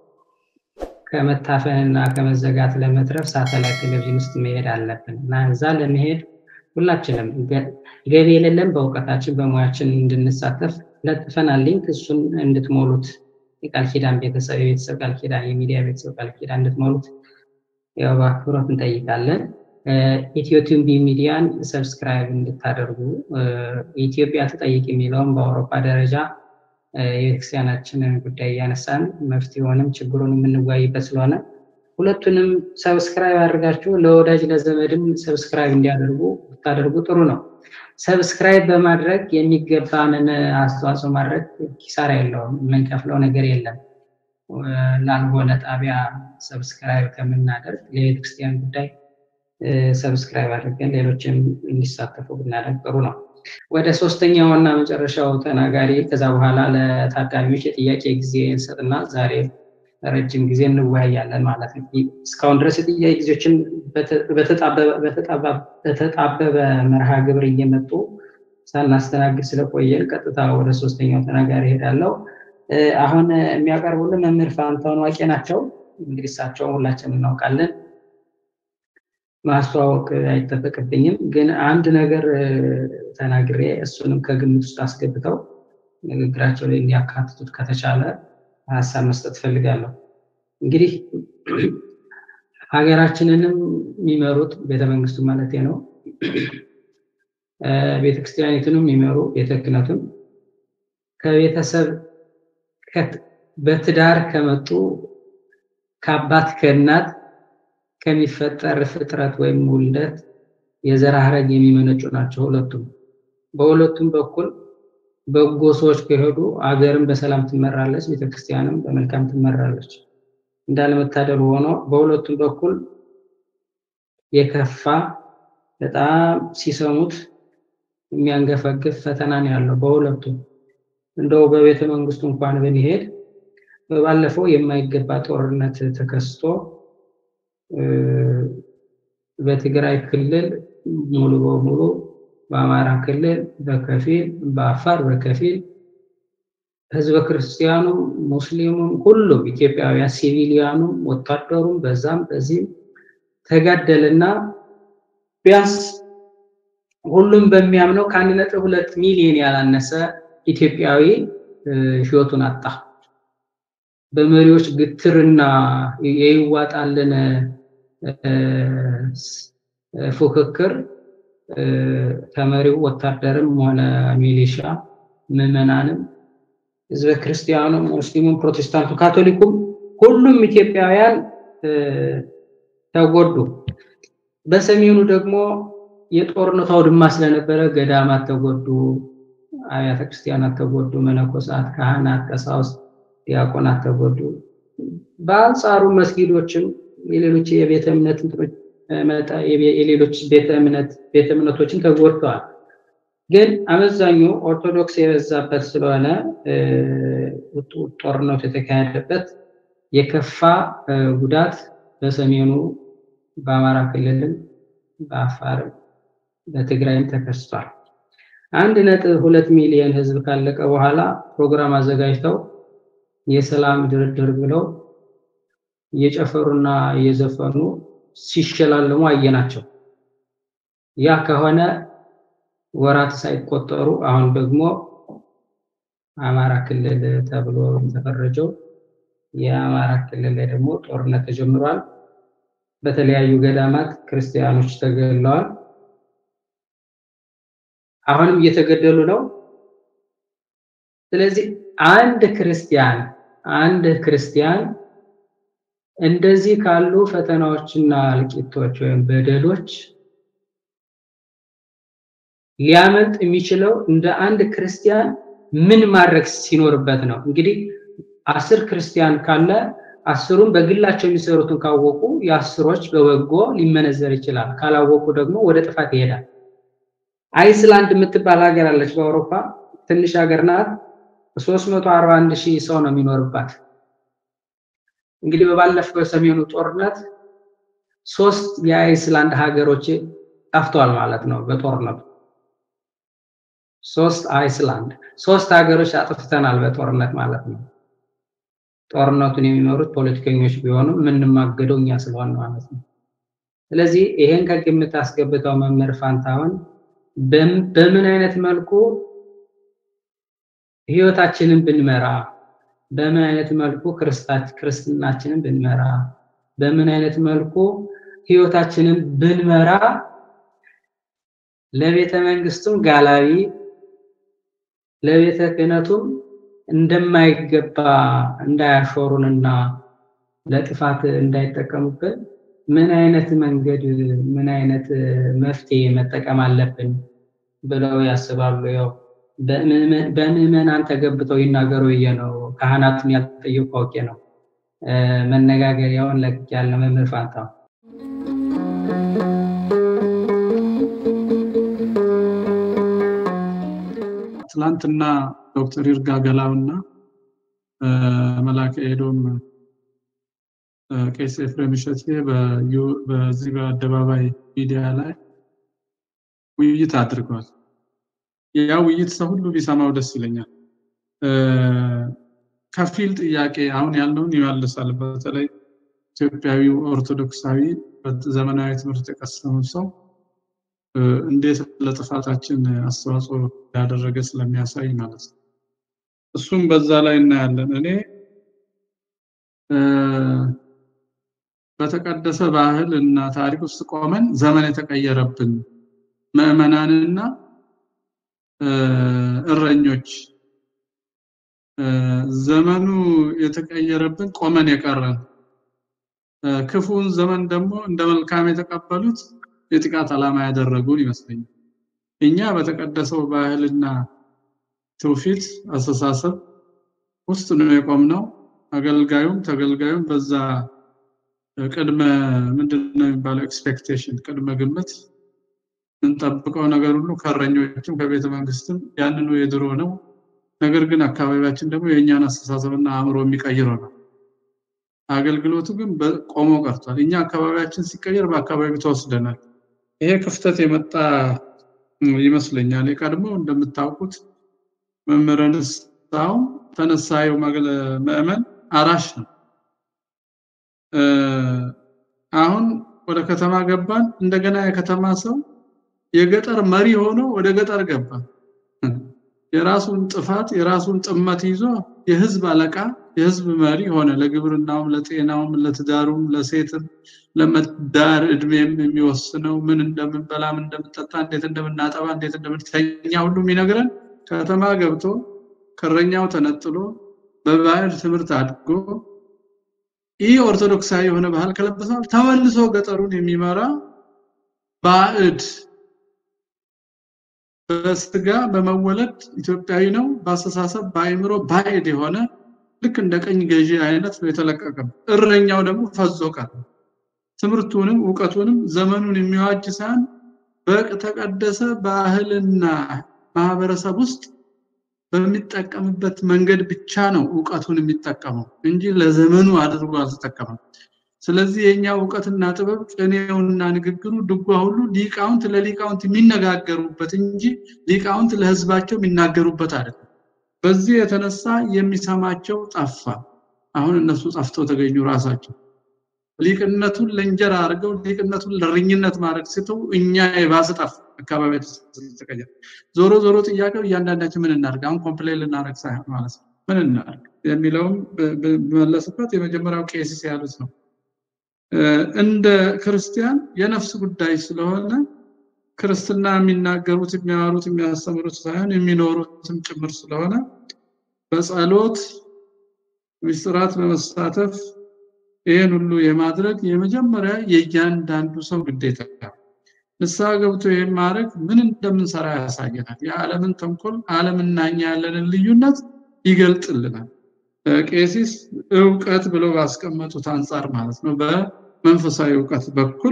ከመታፈንና ከመዘጋት ለመትረፍ ሳተላይት ቴሌቪዥን ውስጥ መሄድ አለብን እና እዛ ለመሄድ ሁላችንም ገቢ የሌለን በእውቀታችን በሙያችን እንድንሳተፍ ለጥፈናል። ሊንክ እሱን እንድትሞሉት የቃል ኪዳን ቤተሰብ ቃል ኪዳን የሚዲያ ቤተሰብ ቃል ኪዳን እንድትሞሉት ያው በአክብሮት እንጠይቃለን። ኢትዮቲዩብ ሚዲያን ሰብስክራይብ እንድታደርጉ ኢትዮጵያ ተጠይቅ የሚለውን በአውሮፓ ደረጃ የክርስቲያናችንን ጉዳይ ያነሳን መፍትሄውንም ችግሩንም እንወያይበት ስለሆነ ሁለቱንም ሰብስክራይብ አድርጋችሁ ለወዳጅ ለዘመድም ሰብስክራይብ እንዲያደርጉ ታደርጉ ጥሩ ነው። ሰብስክራይብ በማድረግ የሚገባንን አስተዋጽኦ ማድረግ ኪሳራ የለውም፣ የምንከፍለው ነገር የለም። ላልሆነ ጣቢያ ሰብስክራይብ ከምናደርግ ለቤተክርስቲያን ጉዳይ ሰብስክራይብ አድርገን ሌሎችም እንዲሳተፉ ብናደርግ ጥሩ ነው። ወደ ሶስተኛውና መጨረሻው ተናጋሪ ከዛ በኋላ ለታዳሚዎች የጥያቄ ጊዜ እንሰጥና ዛሬ ረጅም ጊዜ እንወያያለን ማለት ነው። እስካሁን ድረስ የጥያቄ ጊዜዎችን በተጣበበ መርሃ ግብር እየመጡ ሳናስተናግድ ስለቆየን ቀጥታ ወደ ሶስተኛው ተናጋሪ ሄዳለሁ። አሁን የሚያቀርቡልን መምህር ፋንታውን ዋቄ ናቸው። እንግዲህ እሳቸውን ሁላችንም እናውቃለን፣ ማስተዋወቅ አይጠበቅብኝም። ግን አንድ ነገር ተናግሬ እሱንም ከግምት ውስጥ አስገብተው ንግግራቸው ላይ እንዲያካትቱት ከተቻለ ሀሳብ መስጠት ፈልጋለሁ። እንግዲህ ሀገራችንንም የሚመሩት ቤተመንግስቱ ማለት ነው፣ ቤተክርስቲያኒቱንም የሚመሩ ቤተ ክህነቱን ከቤተሰብ በትዳር ከመጡ ከአባት ከእናት ከሚፈጠር ፍጥረት ወይም ውልደት የዘር ሐረግ የሚመነጩ ናቸው ሁለቱም። በሁለቱም በኩል በጎ ሰዎች ከሄዱ አገርም በሰላም ትመራለች፣ ቤተክርስቲያንም በመልካም ትመራለች። እንዳለመታደል ሆኖ በሁለቱም በኩል የከፋ በጣም ሲሰሙት የሚያንገፈግፍ ፈተና ነው ያለው በሁለቱም። እንደው በቤተ መንግስቱ እንኳን ብንሄድ በባለፈው የማይገባ ጦርነት ተከስቶ በትግራይ ክልል ሙሉ በሙሉ በአማራ ክልል በከፊል በአፋር በከፊል ህዝበ ክርስቲያኑ ሙስሊሙም ሁሉም ኢትዮጵያውያን ሲቪሊያኑም ወታደሩም በዛም በዚህ ተጋደለና ቢያንስ ሁሉም በሚያምነው ከ1.2 ሚሊዮን ያላነሰ ኢትዮጵያዊ ህይወቱን አጣ። በመሪዎች ግትርና የይዋጣልን ፉክክር ተመሪው ወታደርም ሆነ ሚሊሻ ምዕመናንም ህዝበ ክርስቲያኑም ሙስሊሙም ፕሮቴስታንቱ ካቶሊኩም ሁሉም ኢትዮጵያውያን ተጎዱ። በሰሜኑ ደግሞ የጦርነቱ አውድማ ስለነበረ ገዳማት ተጎዱ፣ አብያተ ክርስቲያናት ተጎዱ፣ መነኮሳት፣ ካህናት፣ ቀሳውስት፣ ዲያቆናት ተጎዱ። በአንጻሩ መስጊዶችም የሌሎች የቤተ እምነት የሌሎች ቤተ እምነቶችን ተጎድተዋል። ግን አመዛኙ ኦርቶዶክስ የበዛበት ስለሆነ ጦርነቱ የተካሄደበት የከፋ ጉዳት በሰሜኑ በአማራ ክልልም በአፋርም በትግራይም ተከስቷል። 1.2 ሚሊዮን ህዝብ ካለቀ በኋላ ፕሮግራም አዘጋጅተው የሰላም ድርድር ብለው እየጨፈሩና እየዘፈኑ ሲሸላለሙ አየናቸው። ያ ከሆነ ወራት ሳይቆጠሩ አሁን ደግሞ አማራ ክልል ተብሎ ተፈረጀው የአማራ ክልል ላይ ደግሞ ጦርነት ተጀምሯል። በተለያዩ ገዳማት ክርስቲያኖች ተገድለዋል። አሁንም እየተገደሉ ነው። ስለዚህ አንድ ክርስቲያን እንደዚህ ካሉ ፈተናዎችና እልቂቶች ወይም በደሎች ሊያመልጥ የሚችለው እንደ አንድ ክርስቲያን ምን ማድረግ ሲኖርበት ነው? እንግዲህ 10 ክርስቲያን ካለ አስሩን በግላቸው የሚሰሩትን ካወቁ የአስሮች በበጎ ሊመነዘር ይችላል። ካላወቁ ደግሞ ወደ ጥፋት ይሄዳል። አይስላንድ የምትባል ሀገር አለች በአውሮፓ ትንሽ ሀገር ናት። 341,000 ሰው ነው የሚኖርባት። እንግዲህ በባለፈው ሰሜኑ ጦርነት 3 የአይስላንድ ሀገሮች ጠፍተዋል ማለት ነው በጦርነቱ። 3 ሀገሮች አጥፍተናል በጦርነት ማለት ነው። ጦርነቱን የሚመሩት ፖለቲከኞች ቢሆኑ ምንም ማገደው እኛ ስለሆነ ማለት ነው። ስለዚህ ይሄን ከግምት አስገብተው መምህር ፋንታሁን በምን አይነት መልኩ ህይወታችንን ብንመራ፣ በምን አይነት መልኩ ክርስትናችንን ብንመራ፣ በምን አይነት መልኩ ህይወታችንን ብንመራ ለቤተ መንግስቱም ጋላቢ ለቤተ ክህነቱም እንደማይገባ እንዳያሾሩንና ለጥፋት እንዳይጠቀሙበት ምን አይነት መንገድ ምን አይነት መፍትሄ መጠቀም አለብን ብለው ያስባሉ? ያው በምዕመናን ተገብተው ይናገሩ ነው። ካህናቱን ያልጠየቁ አውቄ ነው መነጋገሪያውን ለቅ ያለ መምህር ፋንታሁን ትላንትና ዶክተር ይርጋ ገላውና መላከ ኤዶም ቄስ ኤፍሬም እሸቴ በዚህ በአደባባይ ሚዲያ ላይ ውይይት አድርገዋል። ያ ውይይት ሰው ሁሉ ቢሰማው ደስ ይለኛል። ከፊል ጥያቄ አሁን ያለውን ይመልሳል። በተለይ ኢትዮጵያዊው ኦርቶዶክሳዊ በዘመናዊ ትምህርት የቀሰመው ሰው እንዴት ለጥፋታችን አስተዋጽኦ ያደረገ ስለሚያሳይ ማለት ነው። እሱም በዛ ላይ እናያለን። እኔ በተቀደሰ ባህል እና ታሪክ ውስጥ ቆመን ዘመን የተቀየረብን ምዕመናንና እረኞች ዘመኑ የተቀየረብን ቆመን የቀረን ክፉን ዘመን ደግሞ እንደ መልካም የተቀበሉት የጥቃት ዓላማ ያደረጉን ይመስለኛል። እኛ በተቀደሰው ባህልና ትውፊት አስተሳሰብ ውስጥ ነው የቆምነው። አገልጋዩም ተገልጋዩም በዛ ቅድመ ምንድነው የሚባለው ኤክስፔክቴሽን ቅድመ ግምት እንጠብቀው ነገር ሁሉ ከረኞችም ከቤተ መንግስትም ያንኑ የድሮ ነው። ነገር ግን አካባቢያችን ደግሞ የኛን አስተሳሰብና አእምሮ የሚቀይረው ነው። አገልግሎቱ ግን ቆሞ ቀርቷል። እኛ አካባቢያችን ሲቀየር በአካባቢው ተወስደናል። ይሄ ክፍተት የመጣ ይመስለኛል። የቀድሞ እንደምታውቁት መምህራንስታው ተነሳዩ ምዕመን አራሽ ነው። አሁን ወደ ከተማ ገባን። እንደገና የከተማ ሰው የገጠር መሪ ሆኖ ወደ ገጠር ገባ። የራሱን ጥፋት የራሱን ጥመት ይዞ የህዝብ አለቃ የህዝብ መሪ ሆነ። ለግብርናውም ለጤናውም ለትዳሩም ለሴትም ለመዳር እድሜም የሚወስነው ምን እንደምንበላ ምን እንደምንጠጣ እንዴት እንደምናጠባ እንዴት እንደምንተኛ ሁሉ የሚነግረን ከተማ ገብቶ ከረኛው ተነጥሎ በባህል ትምህርት አድጎ ይህ ኦርቶዶክሳዊ የሆነ ባህል ከለበሰው ተመልሶ ገጠሩን የሚመራ ባዕድ በስጋ በመወለድ ኢትዮጵያዊ ነው። በአስተሳሰብ በአእምሮ ባዕድ የሆነ ልክ እንደ ቀኝ ገዢ አይነት ነው የተለቀቀው። እረኛው ደግሞ ፈዞ ቀረ። ትምህርቱንም ዕውቀቱንም ዘመኑን የሚዋጅ ሳይሆን በተቀደሰ ባህልና ማህበረሰብ ውስጥ በሚጠቀምበት መንገድ ብቻ ነው ዕውቀቱን የሚጠቀመው እንጂ ለዘመኑ አድርጎ አልተጠቀመም። ስለዚህ የኛ ዕውቀትና ጥበብ ቅኔውና ንግግሩ ድጓ ሁሉ ሊቃውንት ለሊቃውንት የሚነጋገሩበት እንጂ ሊቃውንት ለህዝባቸው የሚናገሩበት አይደለም። በዚህ የተነሳ የሚሰማቸው ጠፋ። አሁን እነሱ ጠፍተው ተገኙ ራሳቸው። ሊቅነቱን ለእንጀራ አድርገው ሊቅነቱን ለርኝነት ማድረግ ሲተው እኛ የባሰ ጠፋ። አካባቢያችን ተቀየረ። ዞሮ ዞሮ ጥያቄው እያንዳንዳችን ምን እናድርግ አሁን ኮምፕሌን ልናደርግ ሳይሆን ማለት ነው ምን እናድርግ የሚለውም በመለስበት የመጀመሪያው ቄስ ያሉት ነው። እንደ ክርስቲያን የነፍስ ጉዳይ ስለሆነ ክርስትና የሚናገሩት የሚያወሩት የሚያስተምሩት ሳይሆን የሚኖሩትም ጭምር ስለሆነ በጸሎት ምስጢራት በመሳተፍ ይሄን ሁሉ የማድረግ የመጀመሪያ የእያንዳንዱ ሰው ግዴታ ነው። ንስሐ ገብቶ ይሄን ማድረግ ምን እንደምንሰራ ያሳየናል። የዓለምን ተንኮል ዓለምና እኛ ያለንን ልዩነት ይገልጥልናል። ቄሲስ ዕውቀት ብለው ባስቀመጡት አንፃር ማለት ነው በመንፈሳዊ ዕውቀት በኩል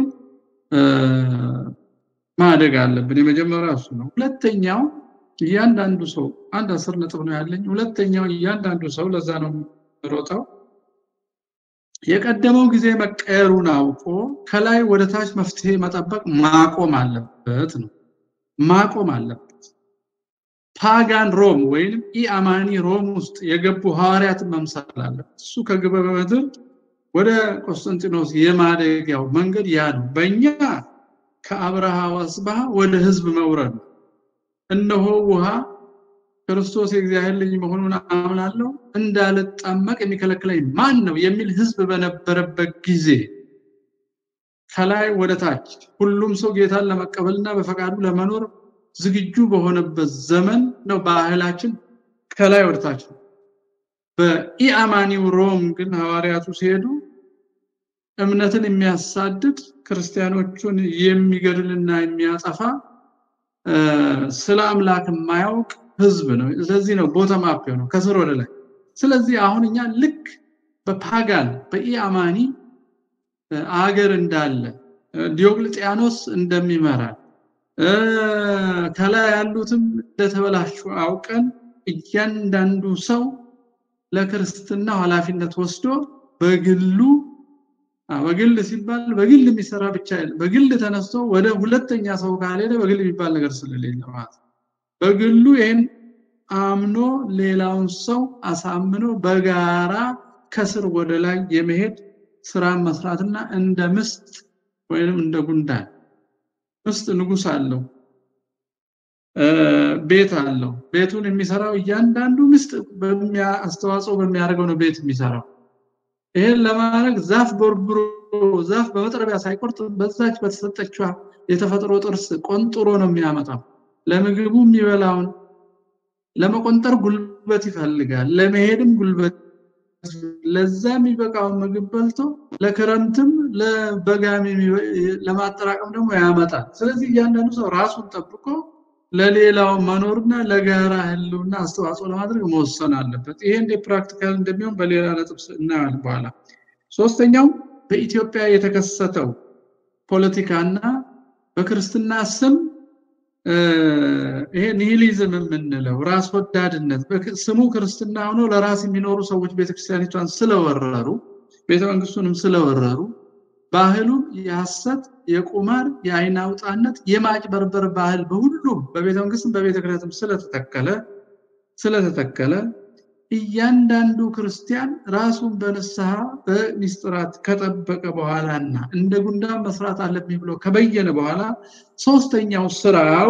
ማደግ አለብን። የመጀመሪያው እሱ ነው። ሁለተኛው እያንዳንዱ ሰው አንድ 10 ነጥብ ነው ያለኝ። ሁለተኛው እያንዳንዱ ሰው ለዛ ነው ሮጣው የቀደመው ጊዜ መቀየሩን አውቆ ከላይ ወደ ታች መፍትሄ መጠበቅ ማቆም አለበት ነው። ማቆም አለበት። ፓጋን ሮም ወይንም ኢአማኒ ሮም ውስጥ የገቡ ሐዋርያትን መምሰል አለበት። እሱ ከግበ በምድር ወደ ቆስጠንጢኖስ የማደጊያው መንገድ ያ ነው። በእኛ ከአብርሃ ወስብሐ ወደ ህዝብ መውረድ ነው። እነሆ ውሃ ክርስቶስ የእግዚአብሔር ልጅ መሆኑን አምናለሁ እንዳልጠመቅ የሚከለክለኝ ማን ነው የሚል ህዝብ በነበረበት ጊዜ ከላይ ወደ ታች ሁሉም ሰው ጌታን ለመቀበልና በፈቃዱ ለመኖር ዝግጁ በሆነበት ዘመን ነው ባህላችን ከላይ ወደ ታች። በኢአማኒው ሮም ግን ሐዋርያቱ ሲሄዱ እምነትን የሚያሳድድ ክርስቲያኖቹን የሚገድልና የሚያጠፋ ስለ አምላክ የማያውቅ ህዝብ ነው። ስለዚህ ነው ቦተም አፕ ነው ከስር ወደ ላይ። ስለዚህ አሁን እኛ ልክ በፓጋን በኢአማኒ አገር እንዳለ ዲዮቅልጥያኖስ እንደሚመራ ከላይ ያሉትም እንደተበላሹ አውቀን እያንዳንዱ ሰው ለክርስትና ኃላፊነት ወስዶ በግሉ በግል ሲባል በግል የሚሰራ ብቻ አይደለም። በግል ተነስቶ ወደ ሁለተኛ ሰው ካልሄደ በግል የሚባል ነገር ስለሌለ ማለት በግሉ ይሄን አምኖ ሌላውን ሰው አሳምኖ በጋራ ከስር ወደ ላይ የመሄድ ስራ መስራትና እንደ ምስጥ ወይንም እንደ ጉንዳን ምስጥ ንጉስ አለው ቤት አለው። ቤቱን የሚሰራው እያንዳንዱ ምስጥ በሚያስተዋጽኦ በሚያደርገው ነው ቤት የሚሰራው። ይሄን ለማድረግ ዛፍ ቦርብሮ ዛፍ በመጥረቢያ ሳይቆርጥ በዛች በተሰጠችው የተፈጥሮ ጥርስ ቆንጥሮ ነው የሚያመጣው። ለምግቡ የሚበላውን ለመቆንጠር ጉልበት ይፈልጋል፣ ለመሄድም ጉልበት፣ ለዛም ይበቃው ምግብ በልቶ ለክረምትም ለበጋም ለማጠራቀም ደግሞ ያመጣል። ስለዚህ እያንዳንዱ ሰው ራሱን ጠብቆ ለሌላው መኖርና ለጋራ ህልውና አስተዋጽኦ ለማድረግ መወሰን አለበት። ይሄ እንደ ፕራክቲካል እንደሚሆን በሌላ ነጥብ እናያለን በኋላ። ሶስተኛው በኢትዮጵያ የተከሰተው ፖለቲካና በክርስትና ስም ይሄ ኒሂሊዝም የምንለው ራስ ወዳድነት በስሙ ክርስትና ሆኖ ለራስ የሚኖሩ ሰዎች ቤተክርስቲያኒቷን ስለወረሩ ቤተመንግስቱንም ስለወረሩ ባህሉን የሐሰት የቁማር የአይናውጣነት የማጭበርበር ባህል በሁሉም በቤተመንግስትም በቤተክርስቲያንም ስለተተከለ እያንዳንዱ ክርስቲያን ራሱን በንስሐ በሚስጥራት ከጠበቀ በኋላና እንደ ጉንዳን መስራት አለብኝ ብሎ ከበየነ በኋላ ሶስተኛው ስራው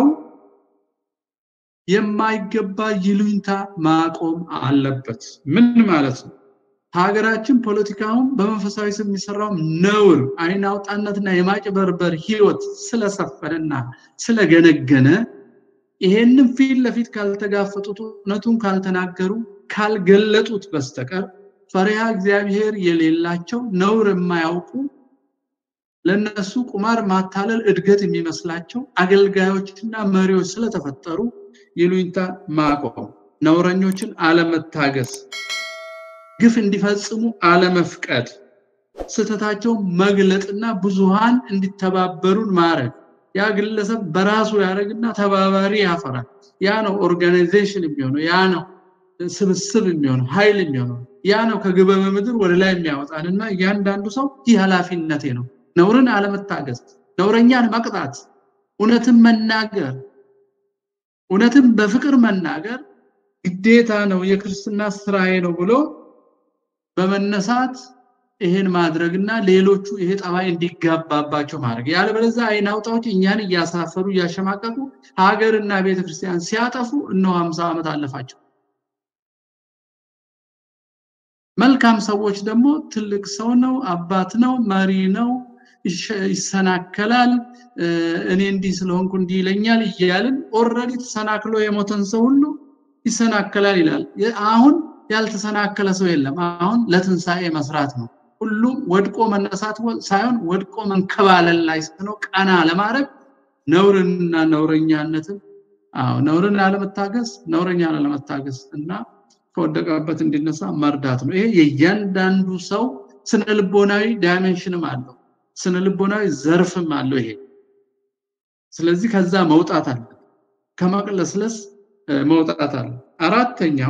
የማይገባ ይሉኝታ ማቆም አለበት። ምን ማለት ነው? ሀገራችን ፖለቲካውን በመንፈሳዊ ስም የሚሰራው ነውር አይናውጣነትና የማጭበርበር ህይወት ስለሰፈረና ስለገነገነ ይሄንን ፊት ለፊት ካልተጋፈጡት እውነቱን ካልተናገሩ ካልገለጡት በስተቀር ፈሪሃ እግዚአብሔር የሌላቸው ነውር የማያውቁ ለነሱ ቁማር ማታለል እድገት የሚመስላቸው አገልጋዮችና መሪዎች ስለተፈጠሩ ይሉኝታ ማቆም፣ ነውረኞችን አለመታገስ፣ ግፍ እንዲፈጽሙ አለመፍቀድ፣ ስተታቸው መግለጥና ብዙሃን እንዲተባበሩን ማድረግ። ያ ግለሰብ በራሱ ያረግና ተባባሪ ያፈራል። ያ ነው ኦርጋናይዜሽን የሚሆነው፣ ያ ነው ስብስብ የሚሆነው፣ ኃይል የሚሆነው፣ ያ ነው ከግበ በምድር ወደ ላይ የሚያወጣንና እያንዳንዱ ሰው ይህ ኃላፊነቴ ነው። ነውርን አለመታገስ፣ ነውረኛን መቅጣት፣ እውነትን መናገር፣ እውነትን በፍቅር መናገር ግዴታ ነው፣ የክርስትና ስራዬ ነው ብሎ በመነሳት ይሄን ማድረግና ሌሎቹ ይሄ ጠባይ እንዲጋባባቸው ማድረግ። ያለበለዚያ አይናውጣዎች እኛን እያሳፈሩ እያሸማቀቁ ሀገርና ቤተክርስቲያን ሲያጠፉ እነሆ 50 ዓመት አለፋቸው። መልካም ሰዎች ደግሞ ትልቅ ሰው ነው፣ አባት ነው፣ መሪ ነው፣ ይሰናከላል፣ እኔ እንዲህ ስለሆንኩ እንዲህ ይለኛል እያልን ኦሬዲ ተሰናክሎ የሞተን ሰው ሁሉ ይሰናከላል ይላል። አሁን ያልተሰናከለ ሰው የለም። አሁን ለትንሳኤ መስራት ነው። ሁሉም ወድቆ መነሳት ሳይሆን ወድቆ መንከባለል ላይ ነው ቀና ለማድረግ ነውርና ነውረኛነትን ነውርን አለመታገስ፣ ነውረኛን አለመታገስ እና ከወደቀበት እንዲነሳ መርዳት ነው። ይሄ የእያንዳንዱ ሰው ስነልቦናዊ ዳይሜንሽንም አለው፣ ስነልቦናዊ ዘርፍም አለው ይሄ። ስለዚህ ከዛ መውጣት አለ፣ ከመቅለስለስ መውጣት አለ። አራተኛው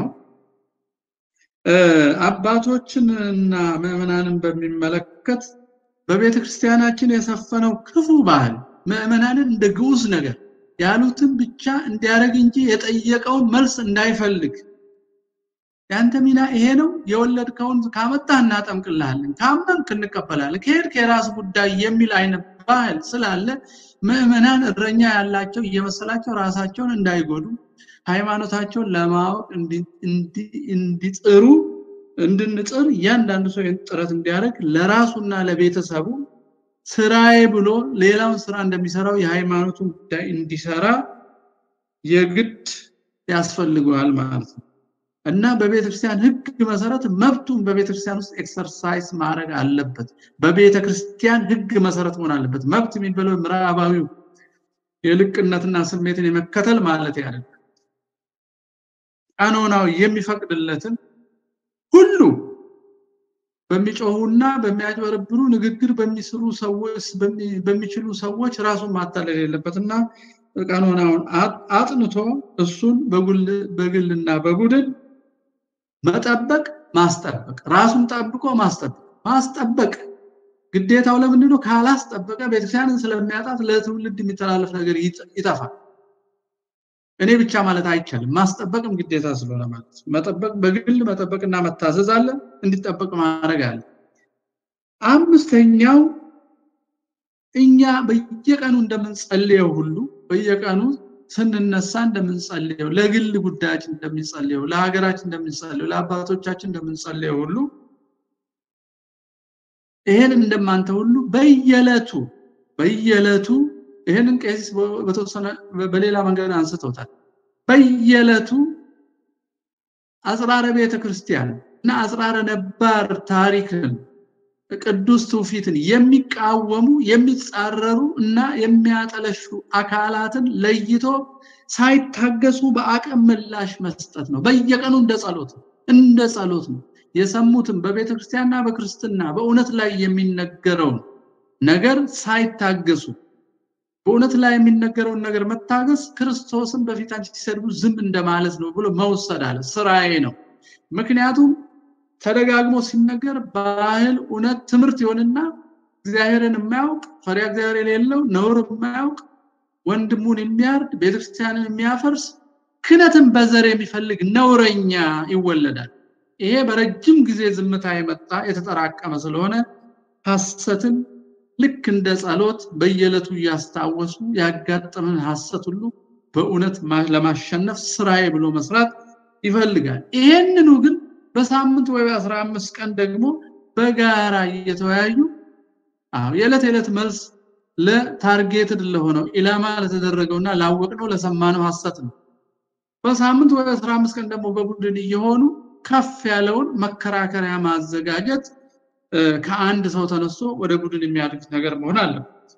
አባቶችንና ምዕመናንን በሚመለከት በቤተክርስቲያናችን የሰፈነው ክፉ ባህል ምዕመናንን እንደ ግዑዝ ነገር ያሉትን ብቻ እንዲያረግ እንጂ የጠየቀውን መልስ እንዳይፈልግ። ያንተ ሚና ይሄ ነው፣ የወለድከውን ካመጣህ እናጠምቅልሃለን፣ ካመንክ እንቀበላለን፣ ከሄድክ የራስ ጉዳይ የሚል አይነት ባህል ስላለ ምዕመናን እረኛ ያላቸው እየመሰላቸው ራሳቸውን እንዳይጎዱ ሃይማኖታቸውን ለማወቅ እንዲጥሩ እንድንጥር እያንዳንዱ ሰው ጥረት እንዲያደርግ ለራሱና ለቤተሰቡ ስራዬ ብሎ ሌላውን ስራ እንደሚሰራው የሃይማኖቱን ጉዳይ እንዲሰራ የግድ ያስፈልጋል ማለት ነው። እና በቤተክርስቲያን ህግ መሰረት መብቱን በቤተክርስቲያን ውስጥ ኤክሰርሳይዝ ማድረግ አለበት። በቤተክርስቲያን ህግ መሰረት መሆን አለበት። መብት የሚባለው ምዕራባዊው የልቅነትና ስሜትን የመከተል ማለት ያለ ቃኖናው የሚፈቅድለትን ሁሉ በሚጮሁና በሚያጭበረብሩ ንግግር በሚስሩ ሰዎች በሚችሉ ሰዎች ራሱን ማታለል የለበትና ቃኖናውን አጥንቶ እሱን በግልና በቡድን መጠበቅ ማስጠበቅ፣ ራሱን ጠብቆ ማስጠበቅ ግዴታው ለምንድን ነው? ካላስጠበቀ ቤተክርስቲያንን ስለሚያጣት ለትውልድ የሚተላለፍ ነገር ይጠፋል። እኔ ብቻ ማለት አይቻልም፣ ማስጠበቅም ግዴታ ስለሆነ ማለት ነው። መጠበቅ በግል መጠበቅና መታዘዝ አለ፣ እንዲጠበቅ ማድረግ አለ። አምስተኛው እኛ በየቀኑ እንደምንጸልየው ሁሉ በየቀኑ ስንነሳ እንደምንጸልየው፣ ለግል ጉዳያችን እንደምንጸልየው፣ ለሀገራችን እንደምንጸልየው፣ ለአባቶቻችን እንደምንጸልየው ሁሉ ይሄን እንደማንተ ሁሉ በየለቱ ይሄንን ቄስ በተወሰነ በሌላ መንገድ አንስተውታል። በየለቱ አጽራረ ቤተክርስቲያን እና አጽራረ ነባር ታሪክን ቅዱስ ትውፊትን የሚቃወሙ የሚጻረሩ እና የሚያጠለሹ አካላትን ለይቶ ሳይታገሱ በአቅም ምላሽ መስጠት ነው። በየቀኑ እንደ ጸሎት ነው። የሰሙትን በቤተክርስቲያንና በክርስትና በእውነት ላይ የሚነገረው ነገር ሳይታገሱ በእውነት ላይ የሚነገረውን ነገር መታገስ ክርስቶስን በፊታችን ሲሰድቡ ዝም እንደማለት ነው ብሎ መውሰድ አለ። ስራዬ ነው። ምክንያቱም ተደጋግሞ ሲነገር ባህል እውነት ትምህርት ይሆንና እግዚአብሔርን የማያውቅ ፈሪያ እግዚአብሔር የሌለው ነውር የማያውቅ ወንድሙን የሚያርድ ቤተክርስቲያንን የሚያፈርስ ክነትን በዘር የሚፈልግ ነውረኛ ይወለዳል። ይሄ በረጅም ጊዜ ዝምታ የመጣ የተጠራቀመ ስለሆነ ሐሰትን ልክ እንደ ጸሎት በየለቱ ያስታወሱ ያጋጠመን ሐሰት ሁሉ በእውነት ለማሸነፍ ስራዬ ብሎ መስራት ይፈልጋል። ይሄንኑ ግን በሳምንት ወይ 15 ቀን ደግሞ በጋራ እየተወያዩ የዕለት መልስ ለታርጌትድ ለሆነው ኢላማ ለተደረገውና ላወቅነው ለሰማነው ሐሰት ነው። በሳምንት ወይ 15 ቀን ደግሞ በቡድን እየሆኑ ከፍ ያለውን መከራከሪያ ማዘጋጀት ከአንድ ሰው ተነስቶ ወደ ቡድን የሚያድግ ነገር መሆን አለበት።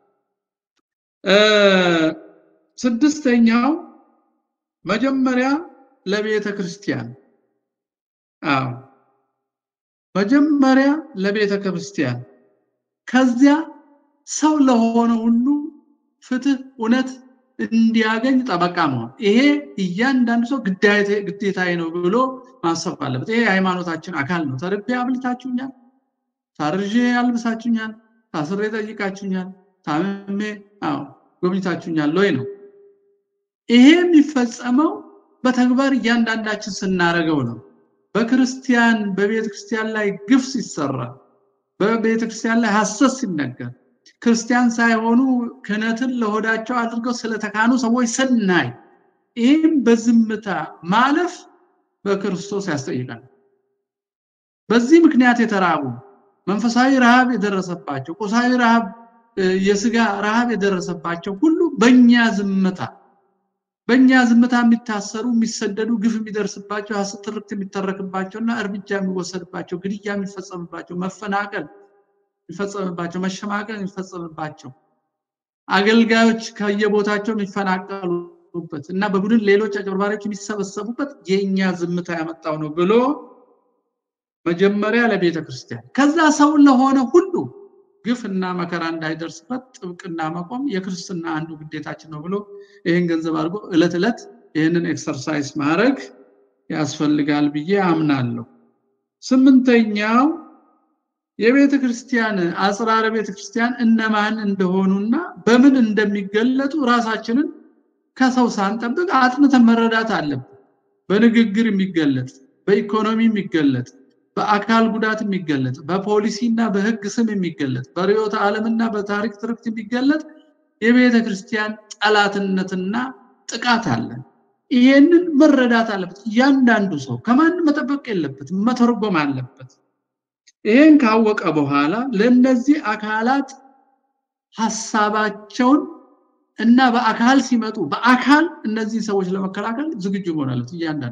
ስድስተኛው መጀመሪያ ለቤተ ክርስቲያን መጀመሪያ ለቤተ ክርስቲያን ከዚያ ሰው ለሆነ ሁሉ ፍትህ እውነት እንዲያገኝ ጠበቃ መሆን። ይሄ እያንዳንዱ ሰው ግዴታዬ ነው ብሎ ማሰብ አለበት። ይሄ ሃይማኖታችን አካል ነው። ተርቤ አብልታችሁኛል፣ ታርዤ አልብሳችሁኛል፣ ታስሬ ጠይቃችሁኛል፣ ታምሜ ጎብኝታችሁኛል ወይ ነው። ይሄ የሚፈጸመው በተግባር እያንዳንዳችን ስናረገው ነው። በክርስቲያን በቤተ ክርስቲያን ላይ ግፍ ሲሰራ፣ በቤተ ክርስቲያን ላይ ሐሰት ሲነገር፣ ክርስቲያን ሳይሆኑ ክህነትን ለሆዳቸው አድርገው ስለተካኑ ሰዎች ስናይ ይህም በዝምታ ማለፍ በክርስቶስ ያስጠይቃል። በዚህ ምክንያት የተራቡ መንፈሳዊ ረሃብ የደረሰባቸው፣ ቁሳዊ ረሃብ፣ የስጋ ረሃብ የደረሰባቸው ሁሉ በእኛ ዝምታ የሚታሰሩ የሚሰደዱ ግፍ የሚደርስባቸው ሐሰት ትርክት የሚተረክባቸውና እርምጃ የሚወሰድባቸው ግድያ የሚፈጸምባቸው መፈናቀል የሚፈጸምባቸው መሸማቀል የሚፈጸምባቸው አገልጋዮች ከየቦታቸው የሚፈናቀሉ የሚያጭበረብሩበት እና በቡድን ሌሎች አጭበርባሪዎች የሚሰበሰቡበት የኛ ዝምታ ያመጣው ነው ብሎ መጀመሪያ ለቤተ ክርስቲያን ከዛ ሰው ለሆነ ሁሉ ግፍና መከራ እንዳይደርስበት ጥብቅና መቆም የክርስትና አንዱ ግዴታችን ነው ብሎ ይሄን ገንዘብ አድርጎ እለት ይሄንን ኤክሰርሳይዝ ማድረግ ያስፈልጋል ብዬ አምናለሁ። ስምንተኛው የቤተ ክርስቲያን አጽራረ ቤተ ክርስቲያን እነማን እንደሆኑና በምን እንደሚገለጡ ራሳችንን ከሰው ሳንጠብቅ አጥንተን መረዳት አለብን። በንግግር የሚገለጥ፣ በኢኮኖሚ የሚገለጥ፣ በአካል ጉዳት የሚገለጥ፣ በፖሊሲና በህግ ስም የሚገለጥ፣ በርዕዮተ ዓለምና በታሪክ ትርክት የሚገለጥ የቤተ ክርስቲያን ጠላትነትና ጥቃት አለ። ይሄንን መረዳት አለበት። ያንዳንዱ ሰው ከማንም መጠበቅ የለበት፣ መተርጎም አለበት። ይሄን ካወቀ በኋላ ለነዚህ አካላት ሐሳባቸውን እና በአካል ሲመጡ በአካል እነዚህ ሰዎች ለመከላከል ዝግጁ መሆን አለበት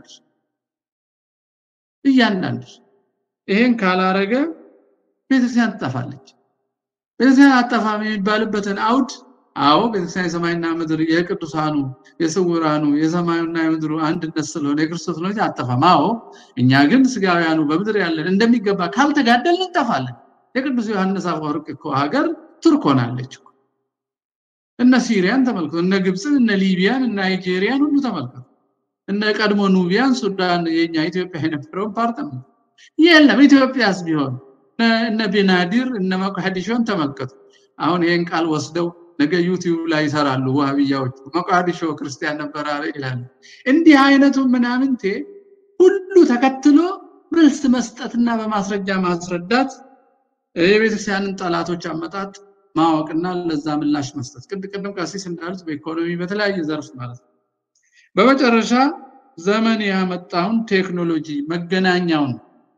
እያንዳንዱ ይሄን ካላረገ ቤተክርስቲያን ትጠፋለች። ቤተክርስቲያን አጠፋም የሚባልበትን አውድ አዎ ቤተክርስቲያን ሰማይና ምድር የቅዱሳኑ የስውራኑ የሰማዩና የምድሩ አንድነት ስለሆነ የክርስቶስ ነው አጠፋም። አዎ እኛ ግን ስጋውያኑ በምድር ያለን እንደሚገባ ካልተጋደልን እንጠፋለን። የቅዱስ ዮሐንስ አፈወርቅ እኮ ሀገር ቱርክ ሆናለች። እነ ሲሪያን ተመልከቱ፣ እነ ግብፅን፣ እነ ሊቢያን፣ እነ ናይጄሪያን ሁሉ ተመልከቱ። እነ ቀድሞ ኑቢያን፣ ሱዳን የኛ ኢትዮጵያ የነበረው ፓርተም የለም። ኢትዮጵያስ ቢሆን እነ ቤናዲር እነ መቃዲሾን ተመልከቱ። አሁን ይሄን ቃል ወስደው ነገ ዩቲዩብ ላይ ይሰራሉ ዋሃቢያዎች። መቃዲሾ ክርስቲያን ነበር ይላል። እንዲህ አይነቱ ምናምንቴ ሁሉ ተከትሎ መልስ መስጠትና በማስረጃ ማስረዳት የቤተክርስቲያንን ጠላቶች አመጣጥ ማወቅና ለዛ ምላሽ መስጠት ቅድም ቀሲስ እንዳሉት በኢኮኖሚ በተለያየ ዘርፍ ማለት ነው። በመጨረሻ ዘመን ያመጣውን ቴክኖሎጂ መገናኛውን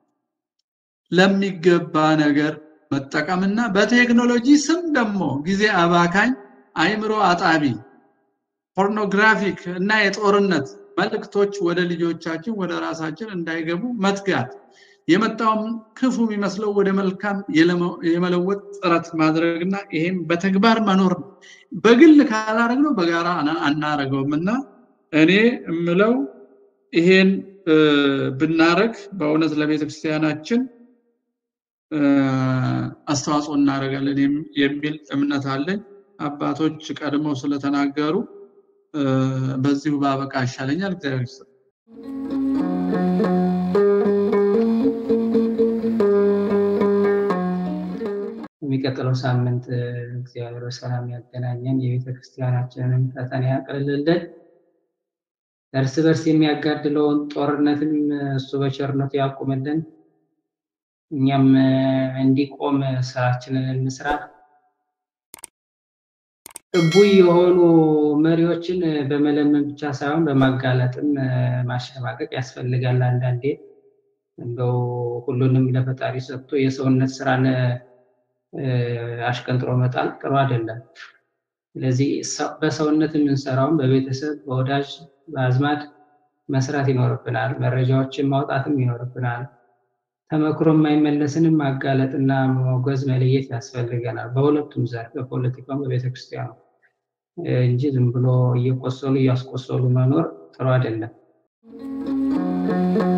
ለሚገባ ነገር መጠቀምና በቴክኖሎጂ ስም ደግሞ ጊዜ አባካኝ አይምሮ አጣቢ ፖርኖግራፊክ እና የጦርነት መልእክቶች ወደ ልጆቻችን ወደ ራሳችን እንዳይገቡ መትጋት የመጣው ክፉ የሚመስለው ወደ መልካም የመለወጥ ጥረት ማድረግና ይሄም በተግባር መኖር በግል ካላረግነው በጋራ አናረገውምና እኔ እምለው ይሄን ብናረግ በእውነት ለቤተክርስቲያናችን አስተዋጽኦ እናረጋለን የሚል እምነት አለኝ። አባቶች ቀድመው ስለተናገሩ በዚሁ ባበቃ ይሻለኛል። እግዚአብሔር ይስጥ። የሚቀጥለው ሳምንት እግዚአብሔር በሰላም ያገናኘን፣ የቤተክርስቲያናችንን ፈተና ያቀልልልን፣ እርስ በርስ የሚያጋድለውን ጦርነትም እሱ በቸርነቱ ያቆምልን፣ እኛም እንዲቆም ስራችንን እንስራ። እቡይ የሆኑ መሪዎችን በመለመን ብቻ ሳይሆን በማጋለጥም ማሸማቀቅ ያስፈልጋል። አንዳንዴ እንደው ሁሉንም ለፈጣሪ ሰጥቶ የሰውነት ስራን አሽቀንጥሮ መጣል ጥሩ አይደለም። ስለዚህ በሰውነት የምንሰራውን በቤተሰብ በወዳጅ በአዝማድ መስራት ይኖርብናል። መረጃዎችን ማውጣትም ይኖርብናል። ተመክሮ የማይመለስንም ማጋለጥና መወገዝ መለየት ያስፈልገናል። በሁለቱም ዘርፍ በፖለቲካውም በቤተክርስቲያኑ እንጂ ዝም ብሎ እየቆሰሉ እያስቆሰሉ መኖር ጥሩ አይደለም።